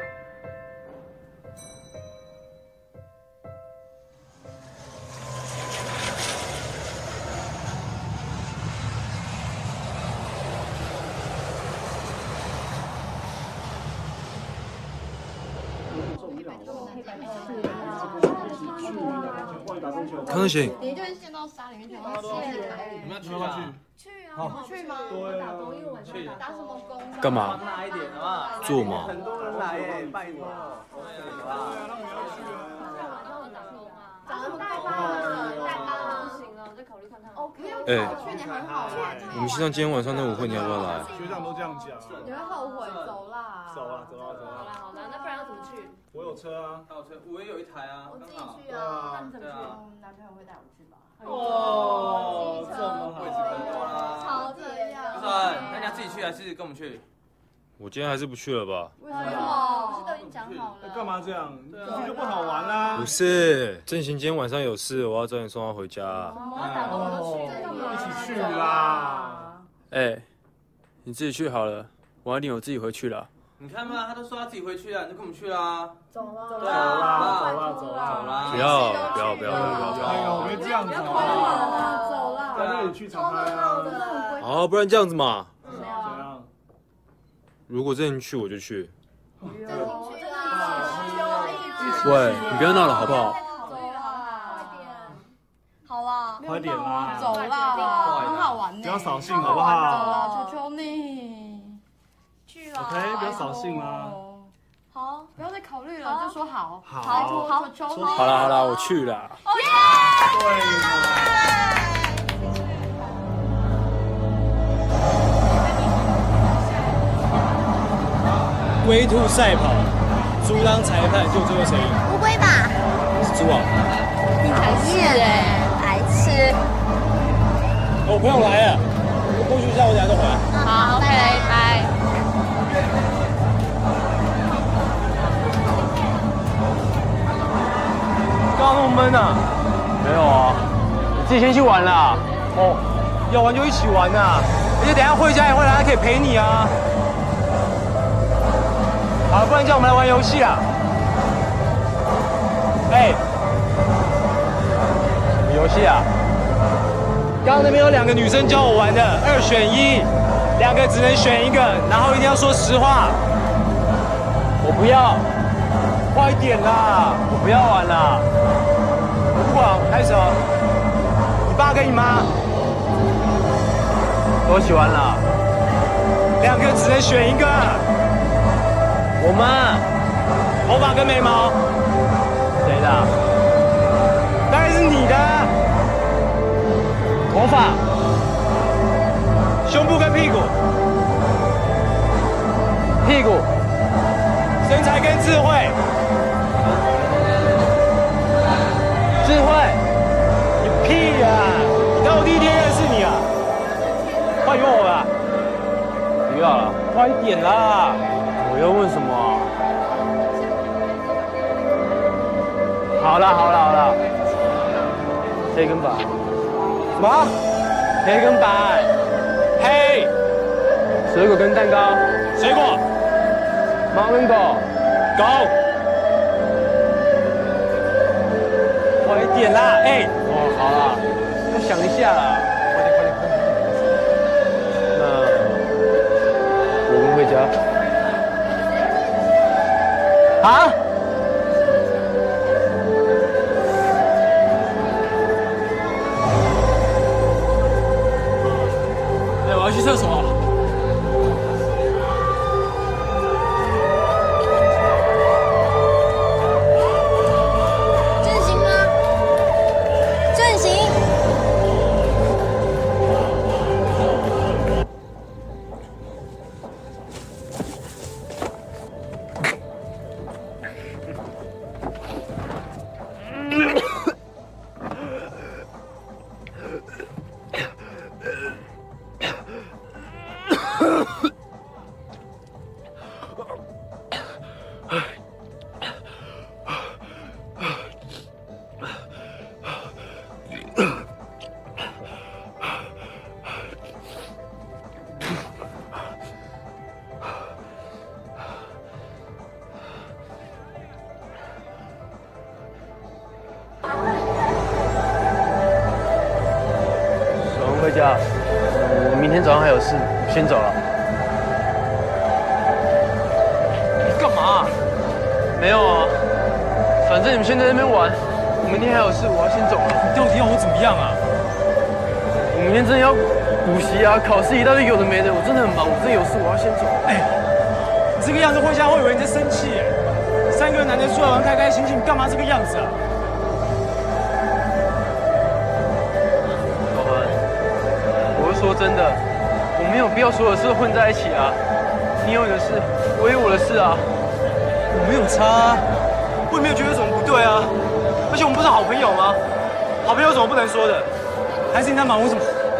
康德行， 你就会陷到沙里面去，然后陷海里。 你们要去啊？ 去啊！好去吗？对啊。去打什么工？ 干嘛？ 大一点好不好？ 做嘛？ 很多人来耶，拜托。对啊， 让你要去啊。找什么代班啊？代班啊？不行了，我再考虑看看。OK。 哎， 去年很好玩。 我们西藏今天晚上那舞会，你要不要来？ 学长都这样讲。 你会后悔，走啦。 走啊，走啊，走啊。 好啦好啦，那不然要怎么去？ 我有车啊。 他有车，我也有一台啊。 我自己去啊。那你怎么去？男朋友会带我去吧？ 哦，这么位置很多啦。 超这样。 不是，那你要自己去还是跟我们去？ 我今天还是不去了吧？ 为什么？不是都已经讲好了？ 干嘛这样？不去就不好玩啦。 不是，正行今天晚上有事，我要早点送他回家。 我要打工我都去，干嘛？ 一起去啦。 哎，你自己去好了，我要领我自己回去了。 你看嘛，他都说他自己回去了，你就跟我们去啦。 走了， 走啦， 走啦，走啦， 走啦！ 不要，不要，不要，不要，不要！ 哎呦，别这样子啊！走啦， 在那里去长拍啊！ 好，不然这样子嘛。 怎样？ 如果真的去，我就去。 喂，你不要闹了好不好？ 好啦， 快点啦！ 走啦，很好玩呢。 不要扫兴好不好？ 走啦，求求你。 OK，不要扫兴啦。 好，不要再考虑了，就说好。 好， 好，好，求求你。 好啦好啦，我去啦。 龟兔赛跑，猪当裁判，就这个声音。 乌龟吧？ 是猪啊？ 你才是哎，白痴。 我朋友来了，我过去一下，我等下就回来。 好 ，OK，拜。 刚刚那么闷啊？没有啊，你自己先去玩啦。哦，要玩就一起玩呐，而且等下回家也会来，可以陪你啊。好，不然叫我们来玩游戏啦。哎，什么游戏啊？刚刚那边有两个女生教我玩的，二选一，两个只能选一个，然后一定要说实话。我不要，快一点啦！我不要玩啦。 我不管，开始哦！你爸跟你妈都喜欢了，两个只能选一个。我妈，头发跟眉毛，谁的？当然是你的。头发、胸部跟屁股，屁股，身材跟智慧。 智慧，你屁呀、啊！你当我第一天认识你啊？快问我吧！不要了，快一点啦！我要问什么、啊？好了好了好了，黑跟白。什么？黑跟白？黑。水果跟蛋糕。水果。猫跟狗。狗。 快一点啦！哎，哦，好啦，我想一下啦，快点，快点，快点。那我们回家。啊？哎，我要去厕所。 啊，我明天早上还有事，先走了。你干嘛？没有啊，反正你们先在那边玩，我明天还有事，我要先走了。你到底要我怎么样啊？我明天真的要补习啊，考试一大堆有的没的，我真的很忙，我真的有事，我要先走。哎， 你这个样子，会下会以为你在生气哎。三个人男的出来玩，开开心心，你干嘛这个样子啊？ 小恒，我是说真的，我没有必要所有事都混在一起啊。你有你的事，我有我的事啊。 我没有差啊，我也没有觉得有什么不对啊。而且我们不是好朋友吗？好朋友有什么不能说的？还是你在忙我什么？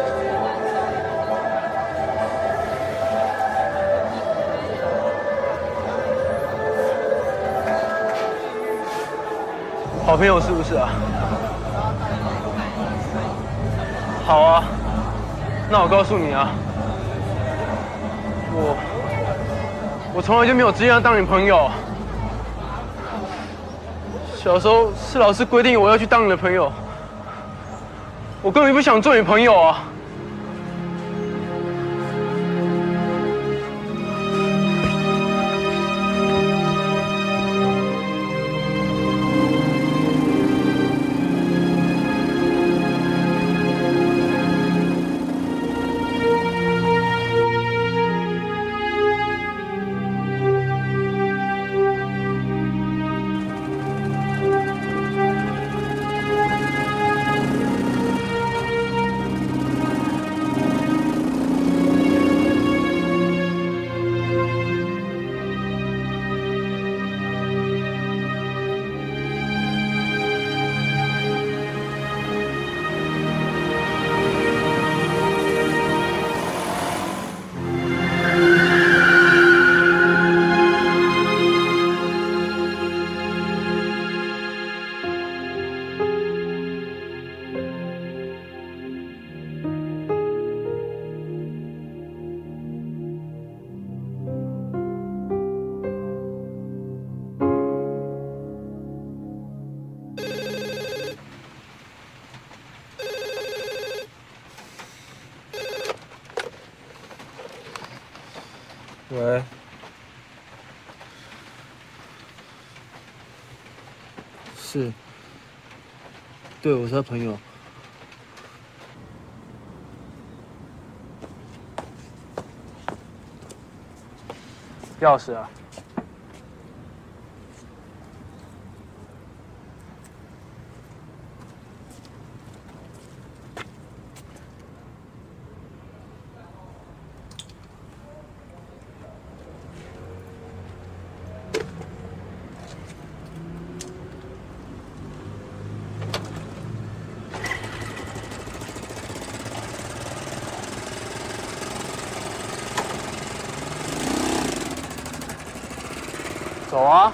好朋友是不是啊？好啊，那我告诉你啊，我我从来就没有志愿要当你朋友。小时候是老师规定我要去当你的朋友，我根本不想做你朋友啊。 喂，是，对，我是他朋友。 钥匙啊？走啊！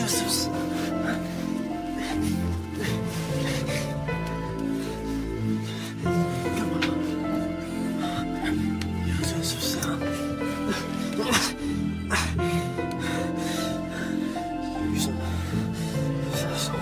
这是不是？干嘛？你喝醉是不是啊？雨手，下手。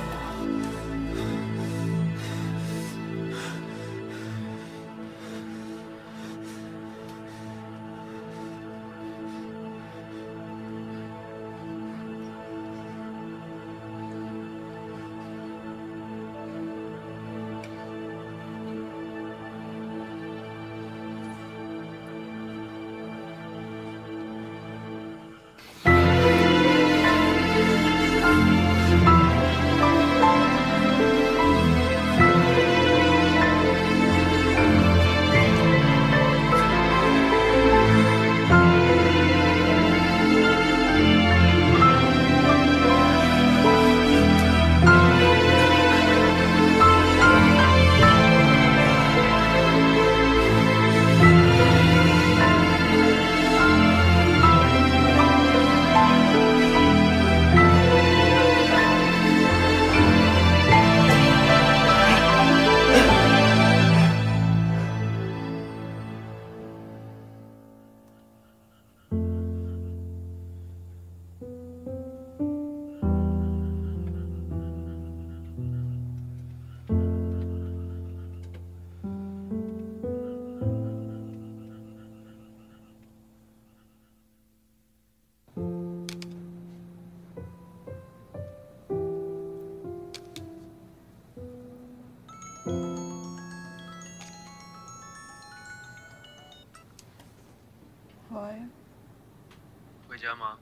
喂， 回家吗？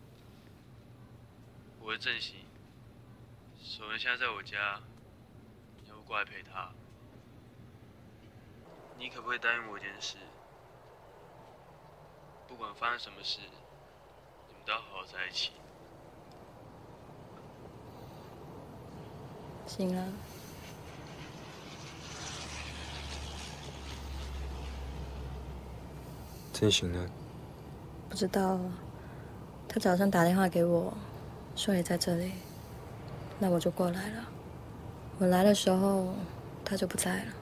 我是郑熙，守仁现在在我家，你要不过来陪他？你可不可以答应我一件事？不管发生什么事，你们都要好好在一起。 行了。 真行了？ 不知道，他早上打电话给我，说你在这里，那我就过来了。我来的时候，他就不在了。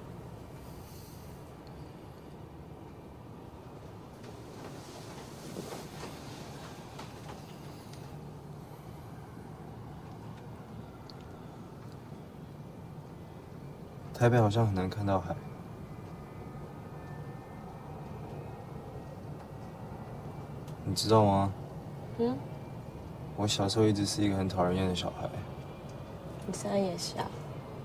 台北好像很难看到海。你知道吗？ 嗯。 我小时候一直是一个很讨人厌的小孩。 你现在也是啊。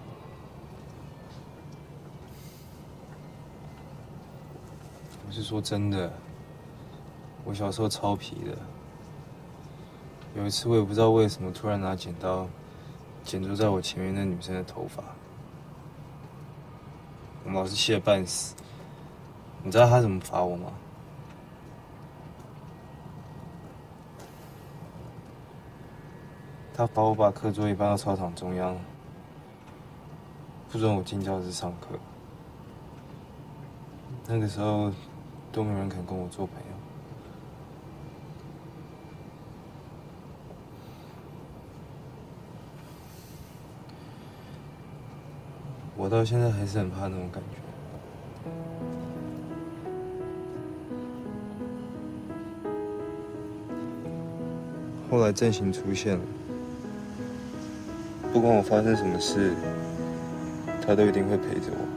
我是说真的，我小时候超皮的。有一次我也不知道为什么，突然拿剪刀剪住在我前面那女生的头发，我们老师气得半死。你知道他怎么罚我吗？他罚我把课桌椅搬到操场中央，不准我进教室上课。那个时候都没人肯跟我做朋友。我到现在还是很怕那种感觉。后来郑行出现了，不管我发生什么事，他都一定会陪着我。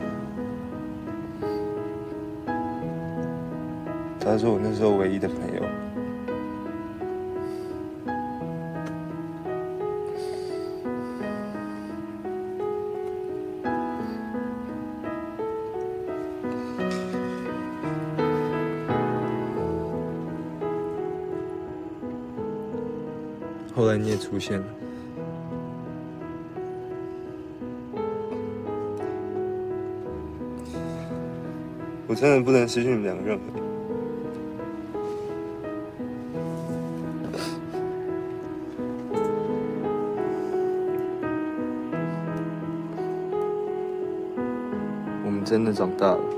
他是我那时候唯一的朋友。后来你也出现了。我真的不能失去你们两个任何。我们真的长大了。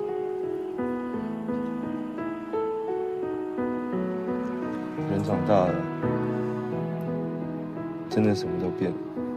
人长大了， 真的什么都变了。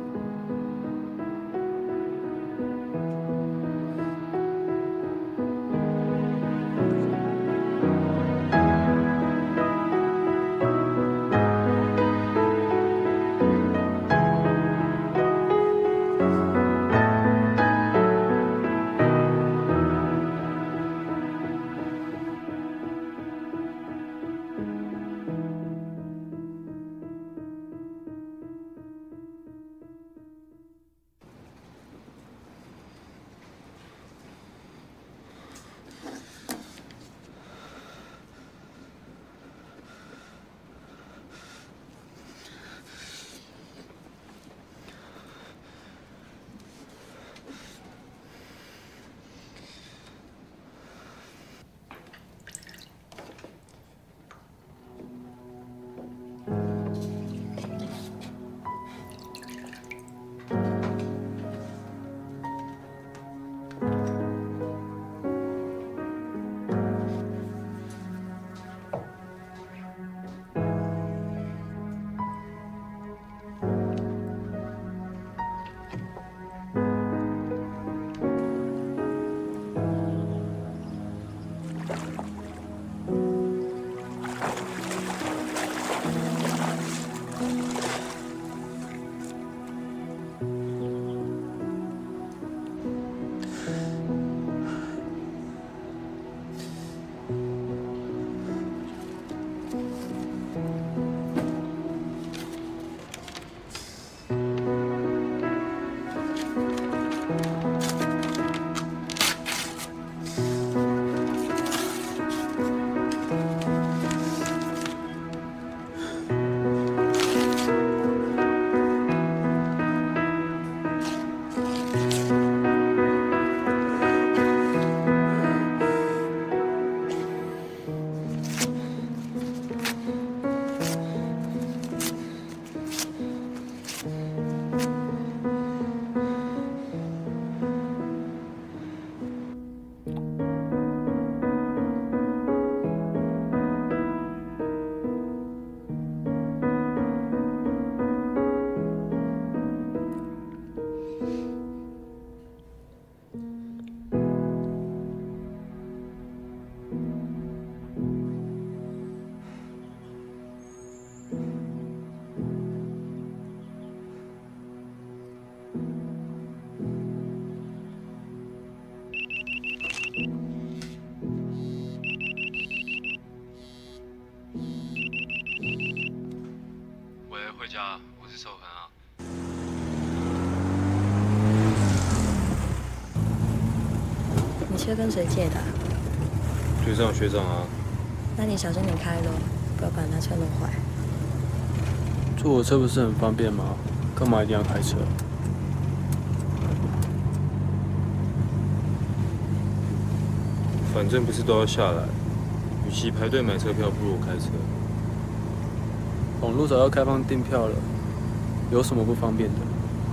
回家，我是守恒啊。 你车跟谁借的、啊？ 学长学长啊。 那你小心点开喽，不要把那车弄坏。 坐我车不是很方便吗？干嘛一定要开车？ 反正不是都要下来，与其排队买车票，不如我开车。 网络早要开放订票了，有什么不方便的？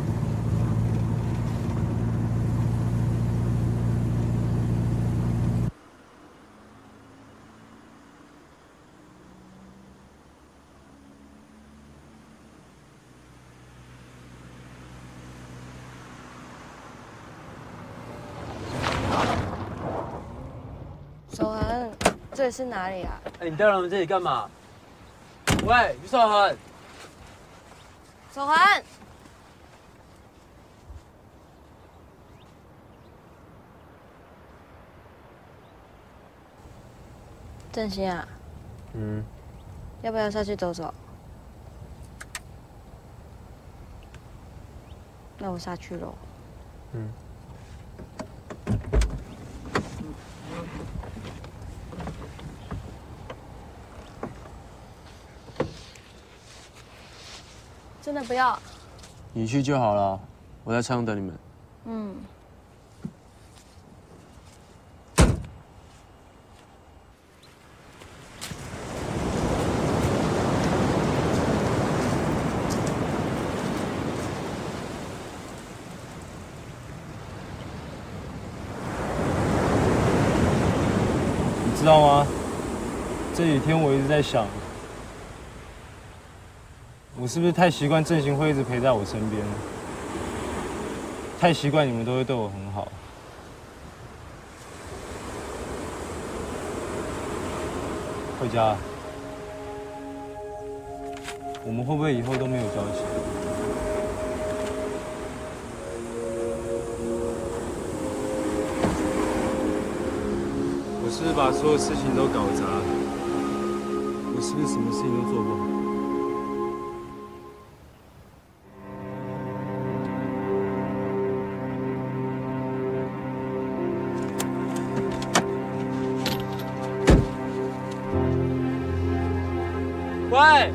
守恒，这里是哪里啊？ 哎、欸，你带来我们这里干嘛？喂，于守恒。 守恒。振兴啊。 嗯。 要不要下去走走？那我下去喽。 嗯。 真的不要？ 你去就好了，我在车上等你们。 嗯。 你知道吗？这几天我一直在想， 我是不是太习惯郑行辉一直陪在我身边？太习惯你们都会对我很好。回家。我们会不会以后都没有交集？我是不是把所有事情都搞砸了？我是不是什么事情都做不好？ 喂，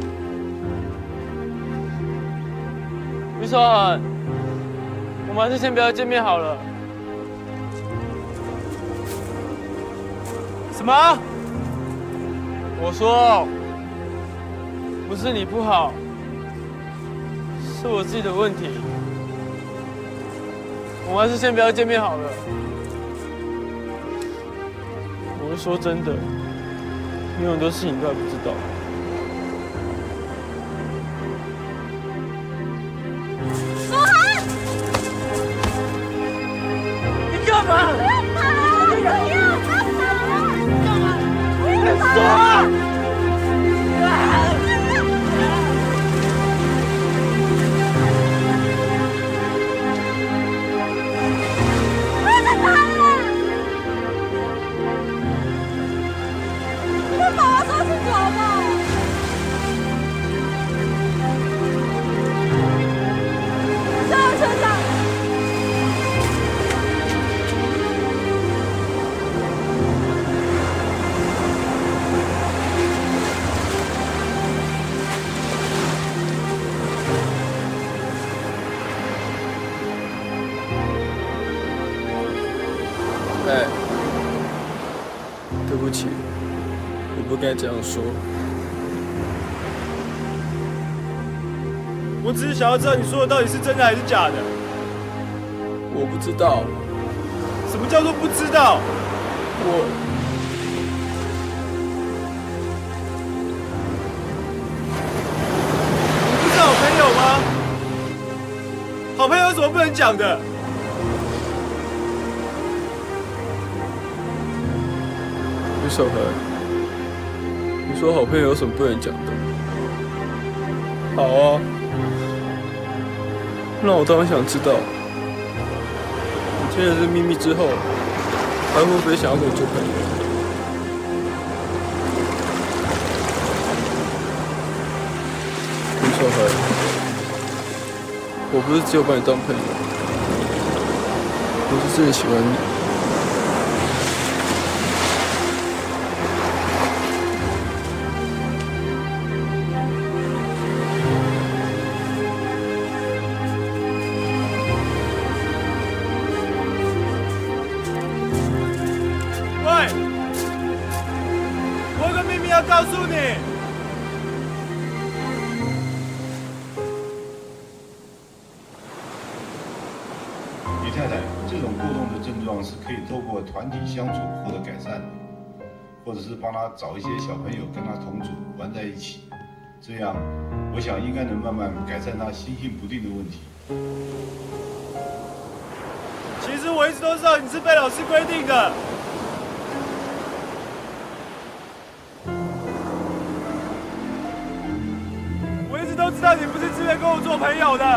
于守恒，我们还是先不要见面好了。什么？我说，不是你不好，是我自己的问题。我们还是先不要见面好了。我是说真的，你有很多事情都还不知道。干嘛？不要跑！不要！他跑了！干嘛？不要跑！说啊！不要再跑了！不跑啊！说清楚好不好？上车上。 哎，对不起，我不该这样说。 我只是想要知道你说的到底是真的还是假的。 我不知道。 什么叫做不知道？ 我…… 你不是好朋友吗？好朋友有什么不能讲的？ 于守恒，你说好朋友有什么不能讲的？好啊，那我当然想知道，你听了这秘密之后，还会不会想要跟我做朋友？于守恒，我不是只有把你当朋友，我是真的喜欢你。 告诉你， 李太太，这种过动的症状是可以透过团体相处获得改善的，或者是帮他找一些小朋友跟他同组玩在一起，这样我想应该能慢慢改善他心性不定的问题。 其实我一直都知道你是被老师规定的。都知道你不是自愿跟我做朋友的。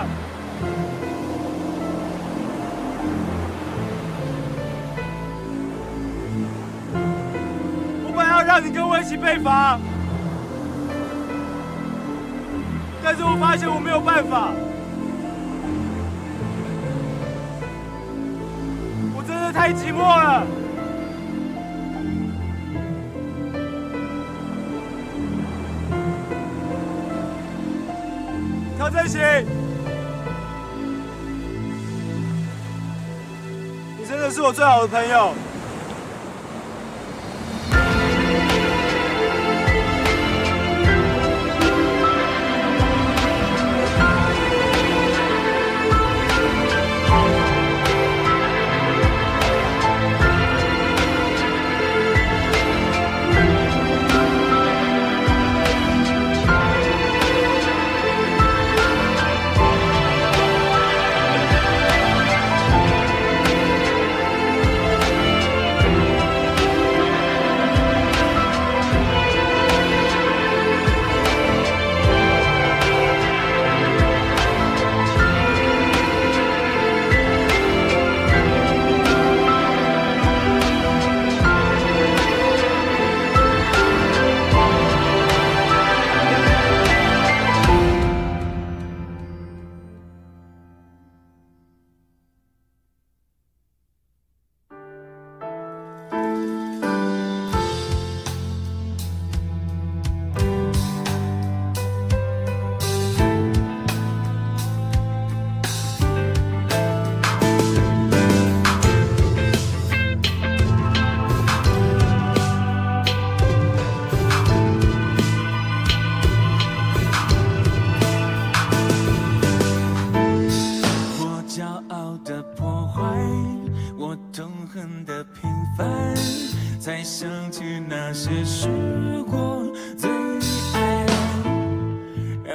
我本来要让你跟我一起被罚，但是我发现我没有办法。我真的太寂寞了。曹振兴，你真的是我最好的朋友。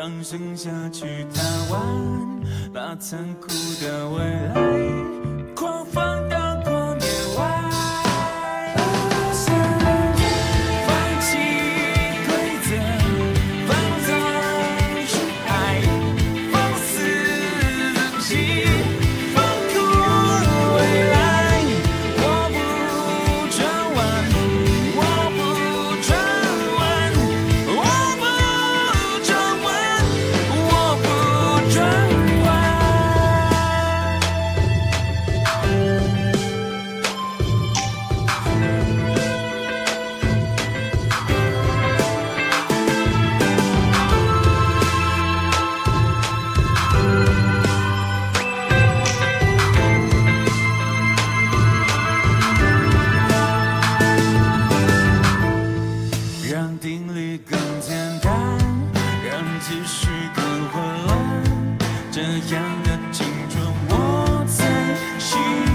让剩下去贪玩，把残酷的未来狂放到光年外。放弃规则，放纵去爱，放肆自己，放酷未来。我不转弯，我不转弯，我不转弯，我不转弯。让定律更简单，让秩序更混乱，这样的青春我最喜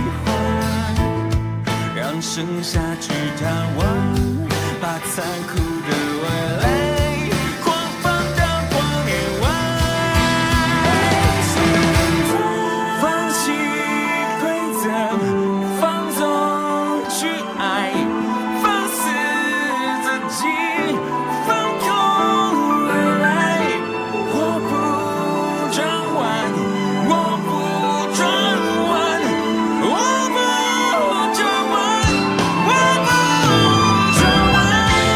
欢。让剩下去贪玩，把残酷的未来狂放到光年外。放弃规则，放纵去爱，放肆自己，放空未来。我不转弯，我不转弯，我不转弯，我不转弯。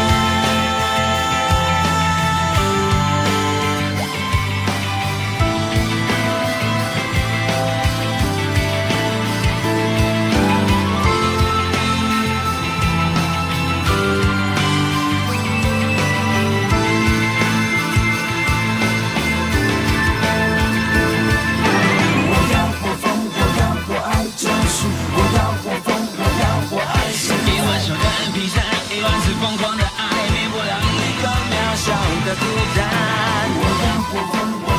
我要我疯，我要我爱，就是我要我疯，我要我爱是一万首的比赛，一万次疯狂的爱，免不了一个渺小的孤单。我要我疯。